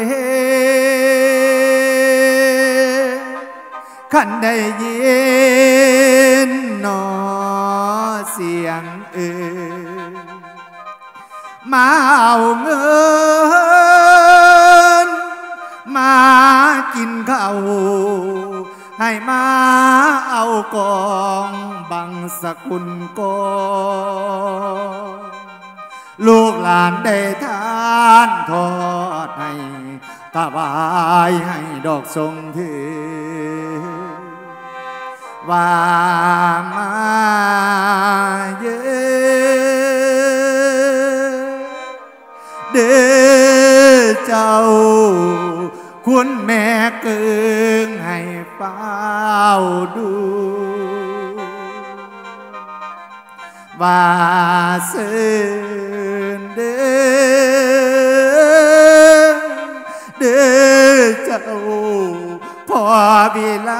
ขันได้ยินหนอเสียงเอ่ยมาเอาเงินมากินข้าวให้มาเอากองบังสกุลกองลูกหลานได้ทานทอดให้ถวายให้ดอกทรงถือว่ามาเยเด้อเจ้าคุณแม่เกิงให้เฝ้าดูว่าเสินวิไล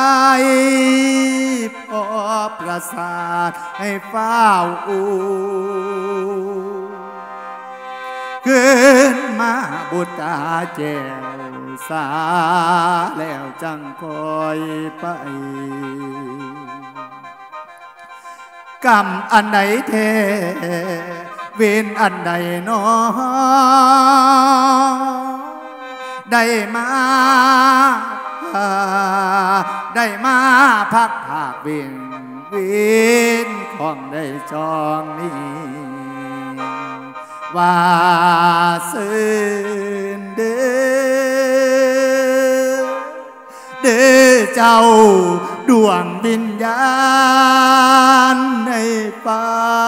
พอประสาทให้เฝ้าอูขึ้นมาบุตรแจวสาแล้วจังคอยไปกรรมอันใดเทเวรอันใดนอได้มาได้มาพักภาคเวียนเวีนของได้จองนี้ว่าซื่นเด้อเด้อเจ้าดวงวิญญาณในเฝ้า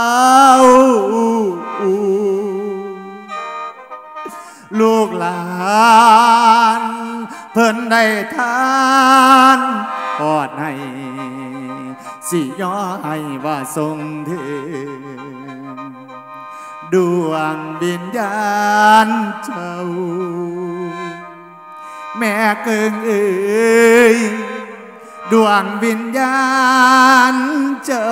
ลูกหลานเพิ่นได้ทานปอดให้สิย้อยว่าทรงถึงดวงวิญญาณเจ้าแม่เกิงเอ่ยดวงวิญญาณเจ้า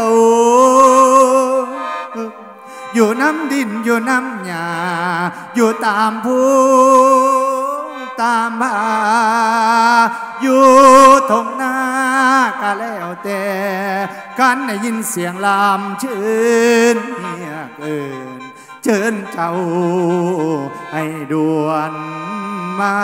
อยู่น้ำดินอยู่น้ำหญ้าอยู่ตามภูตามผาอยู่ทงนากะแล้วแต่กันได้ยินเสียงลามชื่นเฮียเกินเชิญเจ้าให้ด่วนมา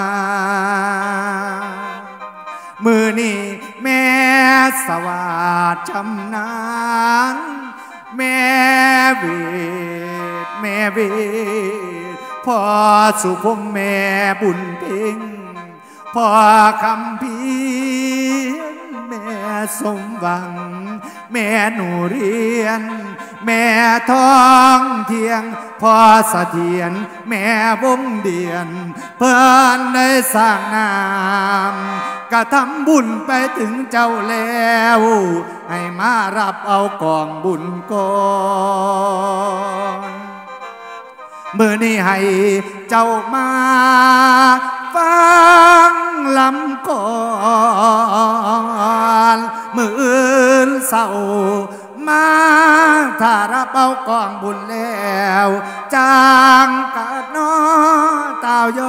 มือนี้แม่สวัสดิ์ชำนาญแม่เวทแม่เวทพ่อสุภมแม่บุญเพ็งพ่อคำพีแม่สมหวังแม่หนูเรียนแม่ทองเทียงพ่อเสถียรแม่วงเดียนเพื่อนได้สร้างนามกระทำบุญไปถึงเจ้าแล้วให้มารับเอากองบุญก่อนเมื่อนี้ให้เจ้ามาฟังลำก่อนมืออื่นเศร้ามาถ้ารับเอากองบุญแล้วจางกัดน้อเต่าย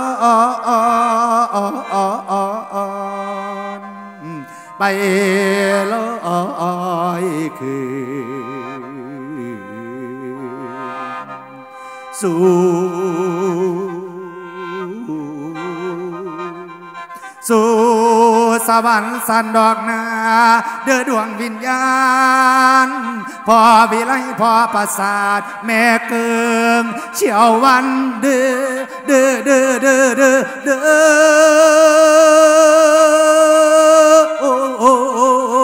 อนไปลอยคือสู่สู่สวรรค์สันดอกนาเดือดวงวิญญาณพ่อวิไลพ่อประสาทแม่เกิงเฉียววันเดือเดือเดือเดือเดือเดือโอ้โอ้โอ้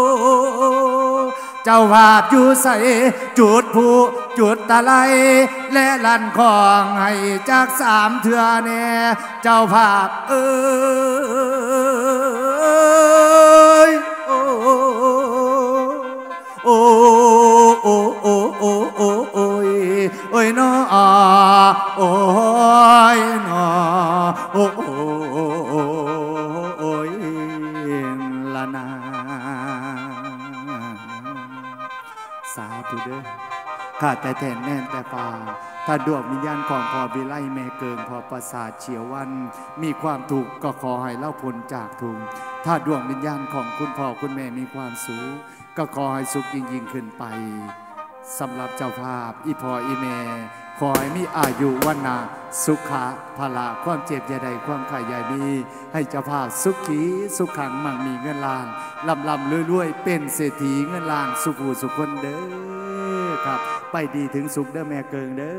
เจ้าภาพอยู่ใส่จุดผู้จุดตะไลและลั่นของให้จากสามเถื่อแน่เจ้าภาพเอ้ยโอ้โอ้โอ้โอ้โอ้โอ้โอ้ยโอ้ยน้อโอ้ยน้อโอ้โอ้โอ้ยละนาสาธุเด้อข้าแต่แทนแน่นแต่ป่าถ้าดวงวิญญาณของพ่อวิไลแม่เกิงพ่อประสาทเฉียววันมีความถูกก็ขอให้เล่าพ้นจากทุกข์ถ้าดวงวิญญาณของคุณพ่อคุณแม่มีความสุขก็ขอให้สุขยิ่งยิ่งขึ้นไปสำหรับเจ้าภาพอีพ่ออีแม่ขอให้มีอายุวันนาสุขะพละความเจ็บอย่าใดความไข่ใหญ่มีให้เจ้าภาพสุขีสุขขังมั่งมีเงินล้านลำลำรวยๆเป็นเศรษฐีเงินล้านสุขูสุขคนเด้อครับไปดีถึงสุขเด้อแม่เกิงเด้อ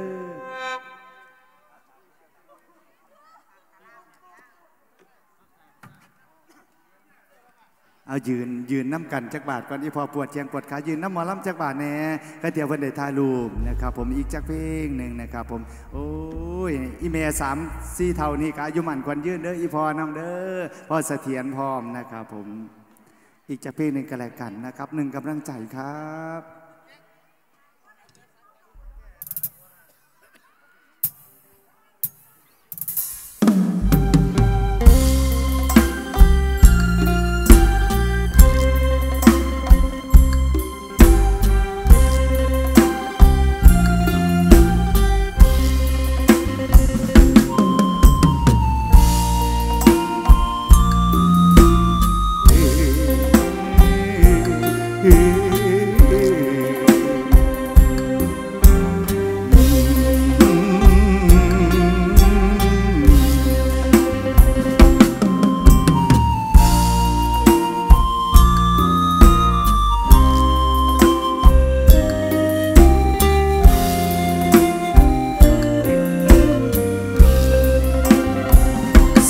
เอายืนยืนน้ำกันจักบาทก่อนที่พอปวดเชียงปวดขายืนน้ำหมอลำจักบาทแน่ก็เดี๋ยวเพิ่นได้ถ่ายรูปนะครับผมอีกจักเพลงหนึ่งนะครับผมโอ้ยอีเมสามสี่เท่านี้ก็อายุมันควันยืนเด้ออีพอนำเด้อพอเสถียรพร้อมนะครับผมอีกจักเพลงหนึ่งก็แล้วกันนะครับหนึ่งกำลังใจครับ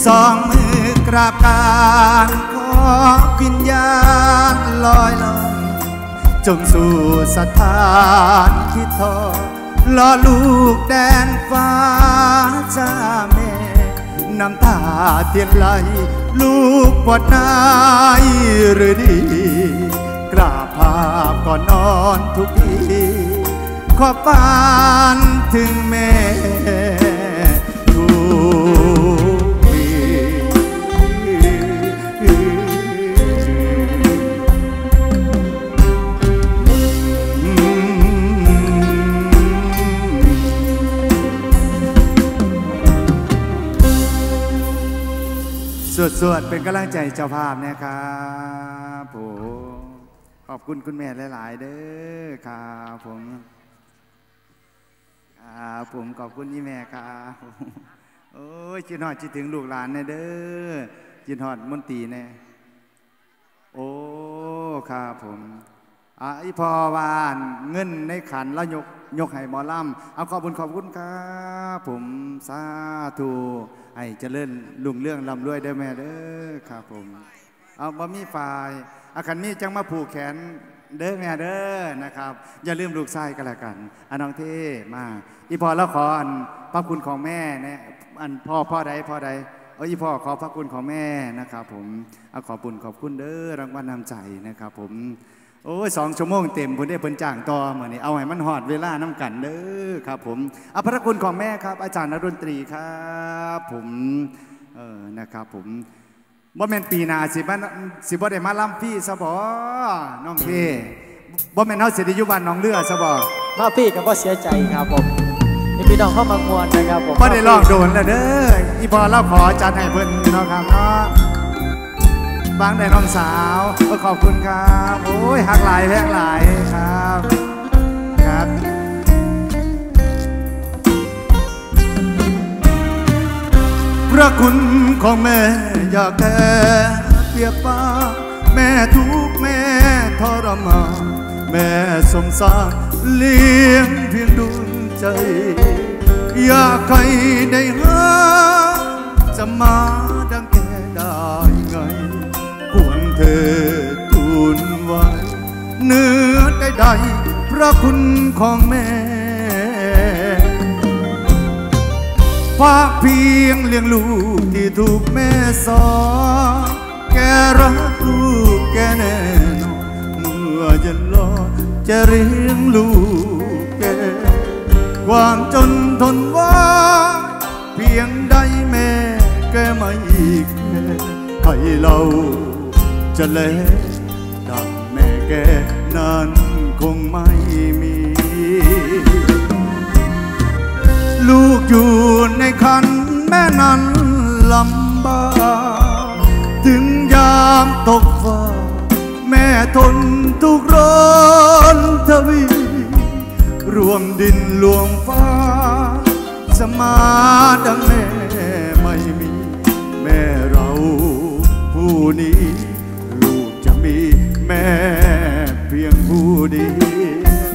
สองมือกราบการขอวิญญาณลอยลอยจงสู่สถานที่ทอรอลูกแดนฟ้าจ้าแม่น้ำตาเทียนไหลลูกปวดนายหรือดีกราบภาพก่อนนอนทุกทีขอปานถึงแม่ทุกปีสวดๆเป็นกำลังใจเจ้าภาพนะครับผมขอบคุณคุณแม่หลายๆเด้อครับผมครับผมขอบคุณยี่แม่ครับโอ้ยจินหอดจิตถึงลูกหลานเด้อจินหอดมนตรีเนี่ยโอ้ครับผมอ่ะอีพอวานเงินในขันแล้วยกยกให้หมอลำเอาขอบคุณขอบคุณครับผมสาธุให้เจริญรุ่งเรื่องลำรวยได้แม่เด้อครับผมเอาบ่มีฝ่ายอาคันมีจังมาผูกแขนเด้อแม่เด้อนะครับอย่าลืมลูกชายกันละกันอันน้องเท่มาอีพอแล้วขออันพระคุณของแม่เนี่ยอันพ่อพ่อใดพ่อใดเอออีพ่อขอพระคุณของแม่นะครับผมเอาขอบคุณขอบคุณเด้อรางวัลนำใจนะครับผมโอ้ยสองชั่วโมงเต็มพุ่นได้เพิ่นจ้างต่อเหมือนนี้เอาให้มันหอดเวลาน้ำกันเด้อครับผมเอาพระคุณของแม่ครับอาจารย์นดนตรีครับผมเออนะครับผมบ่แม่นปีหน้าสิบ่สิบ่ได้มาล่ำพี่ซะบ่น้องเท่บ่แม่นเฮาสิได้อยู่บ้านน้องเรือซะบ่มาพี่ก็บ่เสียใจครับผมนี่พี่น้องเข้ามามวนนะครับผมบ่ได้ลองโดนแล้วเด้ออีพอเราขอจัดให้เพิ่นเนาะครับเนาะบางแต่น้องสาวขอบคุณครับโอ้ยหักหลายแพงหลายครับครับพระคุณของแม่อยากแก่เปียบปาแม่ทุกแม่ทรมานแม่สงสารเลี้ยงเพียงดวงใจอยากใครได้หาจะมาดังแก่ได้ไงควรเธอทูลไว้เนื้อใดๆพระคุณของแม่ภาคเพียงเลี้ยงลูกที่ถูกแม่สอนแกรักลูกแกแน่นอนเมื่อจะรอจะเลี้ยงลูกแกความจนทนว่าเพียงใดแม่แกไม่แค่ให้เราจะเล่ดังแม่แกนั้นคงไม่มีลูกอยู่ในคันแม่นั้นลำบากถึงยามตกฟ้าแม่ทนทุกร้อนทวีรวมดินรวมฟ้าสมาดังแม่ไม่มีแม่เราผู้นี้ลูกจะมีแม่เพียงผู้เดียว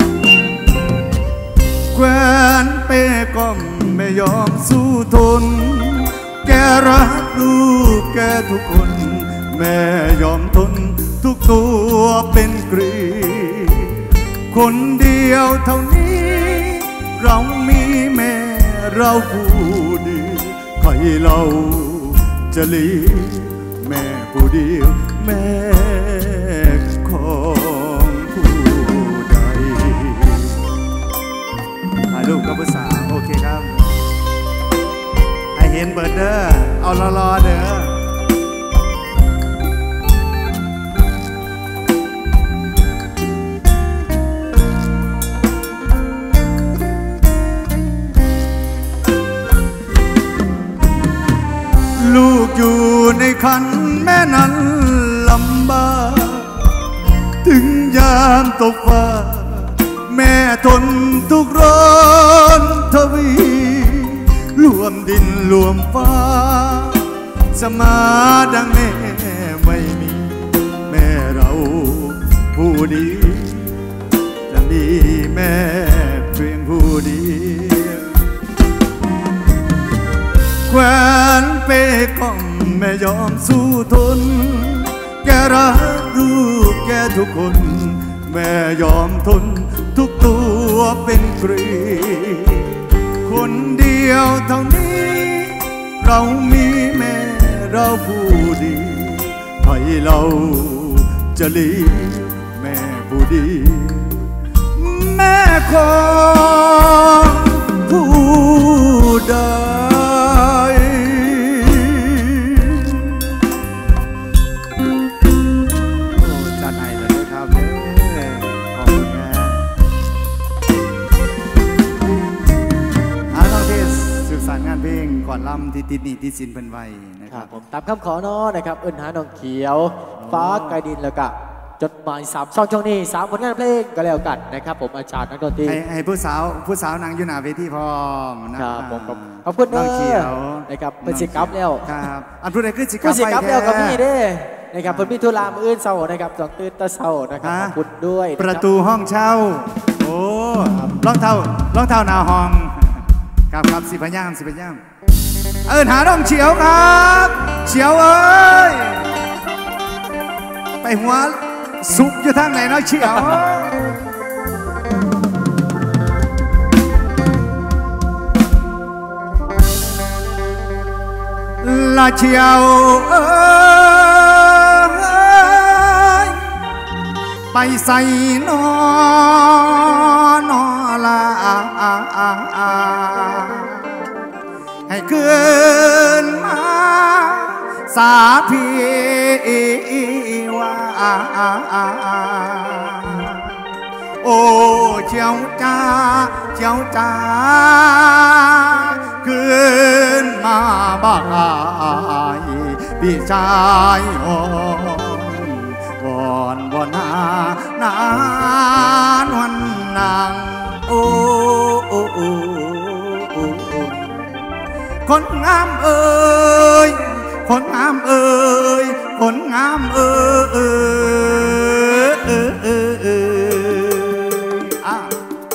แควนเป้ก็ไม่ยอมสู้ทนแกรักลูกแกทุกคนแม่ยอมทนทุกตัวเป็นกรีคนเดียวเท่านี้เรามีแม่เราผู้ดีใครเราจะเลี้ยงแม่ผู้เดียวแม่ของผู้ใดถ่ายรูปกับภาษาโอเคครับให้เห็นเบิร์ดเด้อเอารอๆเด้อลูกอยู่ในคันแม่นั้นลำบากถึงยามตกฟ้าแม่ทนทุกร้อนทวีรวมดินรวมฟ้าสมาดังแม่ไม่มีแม่เราผู้ดีจะมีแม่เพียงผู้เดียวแคแควนเป้กล่องไม่ยอมสู้ทนแกรักลูกแกทุกคนแม่ยอมทนทุกตัวเป็นกรีคนเดียวเท่านี้เรามีแม่เราผู้ดีให้เราจะลีแม่ผู้ดีแม่ของผู้ใดจัดให้เลยครับขอบคุณครับอาต้องที่สื่อสารงานเพลงก่อนล่ำที่ติดหนี้ที่สินเพิ่นไว้นะครับผมตามคำขอเนาะนะครับเอิ้นหาน้องเขียวฟ้าไกลดินแล้วก็จดหมายสามช่องช่วงนี้สามผลงานเพลงก็แล้วกันนะครับผมอาจารย์นักดนตรีให้ให้ผู้สาวผู้สาวนางอยู่หน้าเวทีพร้อมนะครับผมขอบคุณเด้อนะครับเป็นสิกลับแล้วครับอันพูดอะไรคือสิกลับสิกลับแล้วกับพี่เด้นะครับเพิ่นมีธุระมื้ออื่นเช้านะครับต้องตื่นแต่เช้านะครับขอบคุณด้วยประตูห้องเช่าโอ้รองเท้ารองเท้าหน้าห้องครับครับสิพย่ามสิพย่ามเอิ้นหาน้องเฉียวครับเฉียวเอ้ยไปหัวสุกอยู่ทางไหนน้อยเฉียวลาเฉียวเอ้ยไปใส่นอนอลาให้เกินมาสาพีว่าโอ้เจ้าจ้าเจ้าจ้าเกินมาบ้าพี่ชายอ่อนวอนวอนหานานวันนางโอ้โอ้โอ้คนงามเอ่ยคนงามเอ่ยคนงามเอ่ยเอ่ยเอ่ยเอ่ยเอ่ยอ่ะ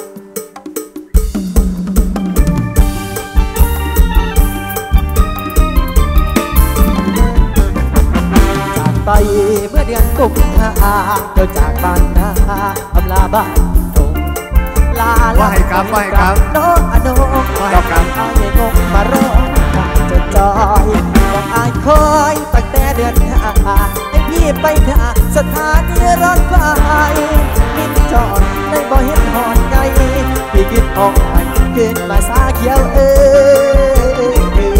จากไปเมื่อเดือนกุมภาเดินจากบ้านนาอำลาบ้านตรงลาลาให้กลับไปครับโน้อโน้กับการเอาเงินงมาร้องจะจอยบอกอายคอยตั้งแต่เดือนห้าให้พี่ไปท่าสถานีรถไฟมินจอดในบ่เห็นหอดไงพี่คิดออกไปขึ้นมาสาเขียวเอ้ย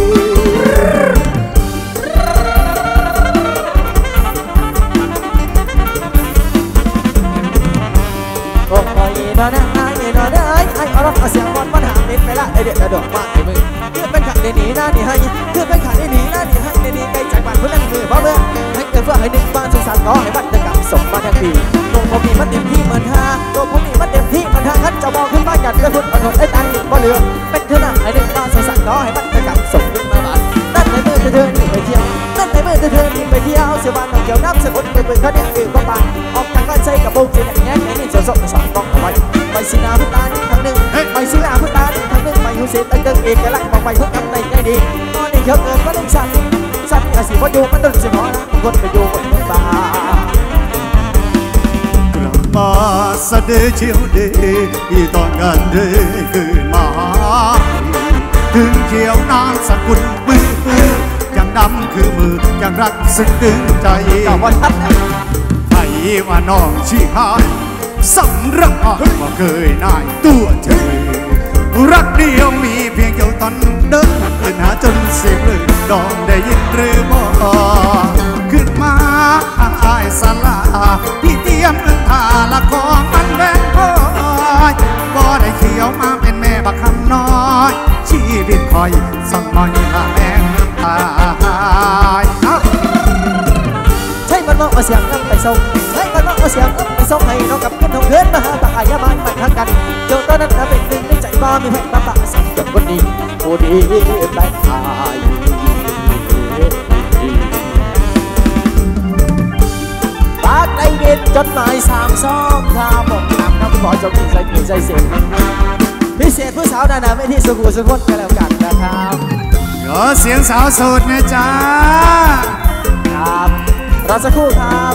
โอ้ยนอนได้นอนได้ไอ้เอาล็อกเอาเสียงบอลมันหาเน็ตไปละไอเด็กกระโดดมาไอ้มึงคือเป็นขัดในหนีหน้าหนีให้คือเป็นขัดในหนีหน้าหนีให้ในหนีใกล้จากบ้านเพื่อนมือเพราะเมื่อให้เกิดเพื่อให้หนึ่งบ้านสงสารก็ให้บัตรจะกลับส่งมาทั้งปีตัวผมมีมันเต็มที่เหมือนฮาตัวผมมีมันเต็มที่เหมือนฮาขันจะบอกขึ้นบ้านกันเพื่อพุ่งประทนไอ้ตังค์บ่เหลือเป็นเท่านั้นไอ้หนึ่งบ้านสงสารก็ให้บัตรจะกลับส่งขึ้นมาบ้านนั่นในมือเธอหนีไปเที่ยวนั่นในมือเธอหนีไปเที่ยวเสียบ้านน้องเกี่ยวน้ำเสียคนไปเปิดเขาเด็กอื่นก็บ้านออกจากบ้านใส่กับโบกเสียแง่แง่นี่เสียสดสองต้องเอาไว้ไปสีนาพุตาครั้งหนึ่งไปสีนาพุตาครั้งหนึ่งไปหูเสียตั้งเติมเอกลักษณ์บอกไปทุกคำในใจดีตอนนี้เขียวเกินก็ต้องสั่นสั่นกระสีพออยู่มันต้องเสียงหัวนะคนไปอยู่บนเมืองบากลับมาสะเดเชียวเดที่ตอนกันเดคืนมาถึงเขียวนานสกุลมือยังดำคือมือยังรักซึ้งดึงใจไทยว่าน้องชี้หายสำรักว่าเคยนายตัวเธอรักเดียวมีเพียงเกี่ยวตอนเดินขึ้นหาจนเสียงเลยดองได้ยินหรือบ่ขึ้นมาอายสลาพี่เตรียมเงินทาละของมันแบงคอยบ่ได้เขียวมาเป็นแม่บักคำน้อยชีวิตคอยสั่งน้อยหาแมงตายใช่มันมองเอาเสียงนั่งไปส่งใช่มันมองเอาเสียงนั่งไปส่งให้น้องกับเพื่อนของเพื่อนมาหาตาอายบ้านมันทางกันเจ้าตอนนั้นเป็นหนึ่งในใจบ้ามีแผ่นมาปะสั่งจนวันนี้โอ้ดีได้อายปากในเด็ดจดหมายสามซองข้าบอกนำน้ำขอจงมีใจมีใจเสียพิเศษผู้สาวนานาไม่ที่สุขุสุขนกันแล้วกันนะครับกขอเสียงสาวโสดนะจ๊ะครับรอสักครู่ครับ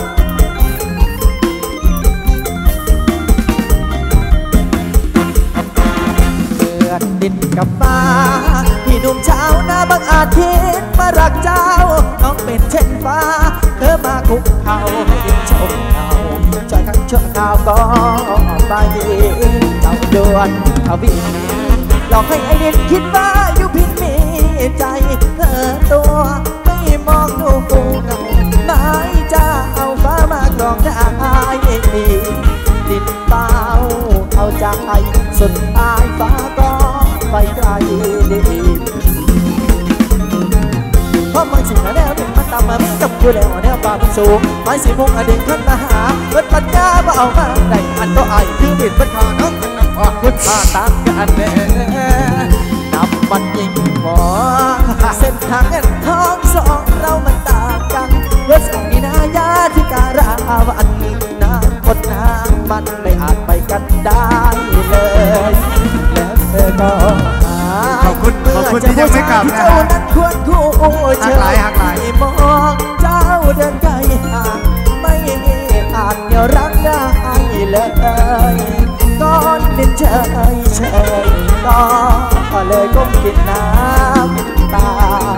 เลือดดินกับฟ้าพี่หนุ่มเช้าหน้าบังอาจคิดมารักเจ้าน้องเป็นเช่นฟ้าเธอมาคุกเข่าให้ดินชมเขาจอยข้างชั่วข่าวก็ไปเจ้าดวนเขาบินหลอกให้ไอ้ดินคิดว่าอยู่พินมีใจเธอตัวไม่มองดูฟูเงาไม้จะเอาฟ้ามากรองได้ดินเปล่าเอาใจสุดท้ายฟ้าก็ไปไกลดีเพราะบางสิ่งแนวถึงมันตามมาไม่กับกูแล้วแนวป่ามันสูงไม้สีพงอดีตขึ้นมาหาเกิดปัญญาว่าเอามาได้อันก็ไอคือดินเป็นขาน้องนับออกคุณค่าต่างกันแน่นับวันยิ่งมองเส้นทางเงินทองสองเรามันต่างกันเรื่องสิ่งนี้นายาที่การาวันน้ำคนน้ำมันไม่อาจไปกันได้เลยแล้วเธอก็ขอบคุณขอบคุณที่ยังไม่กลับนะฮะควรคู่เชยมองเจ้าเดินไกลห่างไม่อาจเหนี่ยวรั้งได้เลยก้อนดินเฉยเฉยก็เลยก้มกินน้ำตา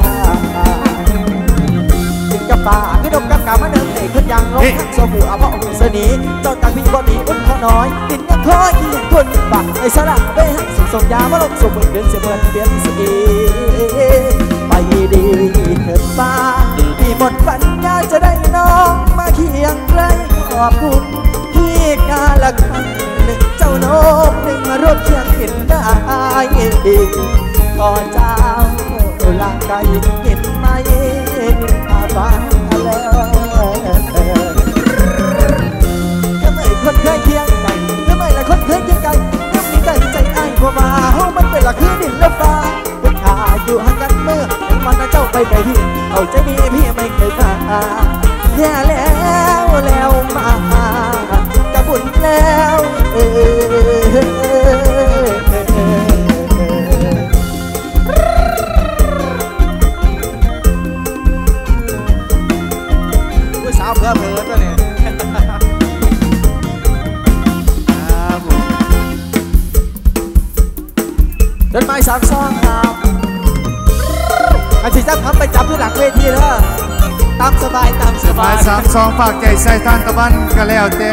จิงกับป่าขึ้นดมกับกามาเดินเตะขึ้นยังลงทักโซบูอาพ่อองค์เสนีเจ้าต่างพี่บอดีอุ่นขอน้อยดินยังคอยอีกคนปากไอ้สระเบ้ส่งส่งยามาลงส่งมือเดินเสียเมือนเปลี่ยนสีไปดีเถิดฟ้าที่หมดปัญญาจะได้น้องมาเคียงใกล้ขอบคุณที่กาละครั้งหนึ่งเจ้านกหนึ่งรถเคียงเห็นได้ก่อเจ้าลางไกลเห็นไหมตาฟ้าแล้วก็ไม่คนเคยเคียงกันก็ไม่ละคนเคยเคียงกันยังมีใจใจอ้ายกว่ามาเฮามันเป็นละคือดินและฟ้าเป็นขาอยู่ห่างกันเมื่อเป็นวันเจ้าไปไปพี่เอาใจดีพี่ไม่เคยมาแย่แล้วแล้วมาจะบุญแล้วเออสาวเพื่อเพื่อตัวนี้เดินไม้สามซองครับอาชีพจะทำไปจับที่หลังเวทีเด้อตามสบายตามสบายสามซองฝากใจใส่ทานตะวันก็แล้วแต่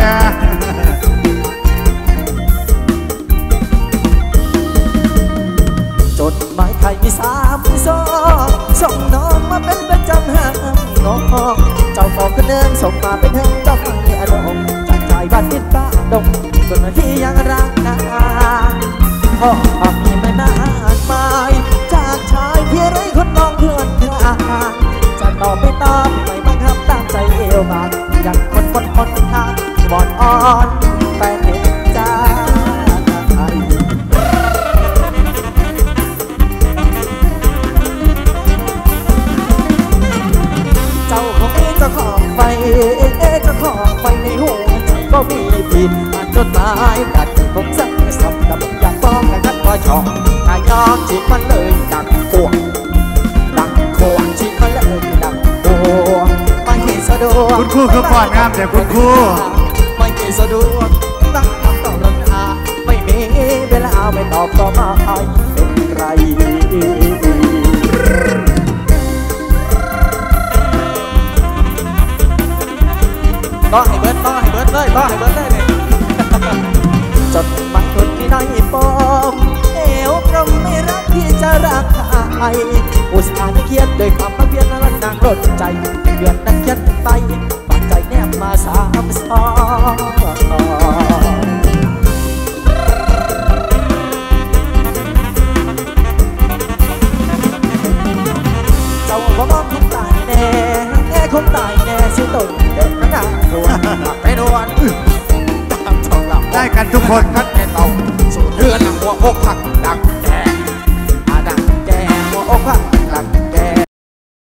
จดหมายใครมีสามซองส่งน้องมาเป็นประจำห้างน้องเจ้าของคนเดิมส่งมาเป็นเธอเจ้าฟังอารมณ์จากใจบ้านนิดบ้าดงส่วนที่ยังรักนานพ่อมีไม่มากมายจากชายที่ไร้คนมองเพื่อนทางจะตอบไม่ตอบไม่บังคับตามใจเอวบางอย่างคนคนคนทางบอดอ่อนแต่เห็นใจเจ้าของนี้เจ้าของไฟเจ้าของไฟในหัวใจก็มีผิดอ่านจดหมายดัดคงสั่งสับดับอยากฟ้องแต่กันว่าชอบถ้ายอมจีบมันเลยดังขวงดังขวงจีบมันเลยดังขวงไม่เห็นสะดวกคุณครูคือก่อนงามแต่คุณครูไม่เห็นสะดวกตั้งคำตอบรังอาไม่มีเวลาไม่ตอบก็มาให้เป็นไรต่อให้เบิร์ดต่อให้เบิร์ดเลยต่อให้เบิร์ดเลยเนี่ยจดหมายคนที่ได้ปมเอวกลมไม่รักที่จะรักใครอุตส่าห์เขียนด้วยความเพียรนั้นนางรดใจเดือนนั้นเขียนไปปัจใจแนบมาสามสองเจ้าว่ามองคงตายแน่แน่คงตายแน่สิตนเด็กขนาดรวนไม่รวนตามช่องหลับได้กันทุกคนกันแน่เราสู่เรือนหัวอกหัก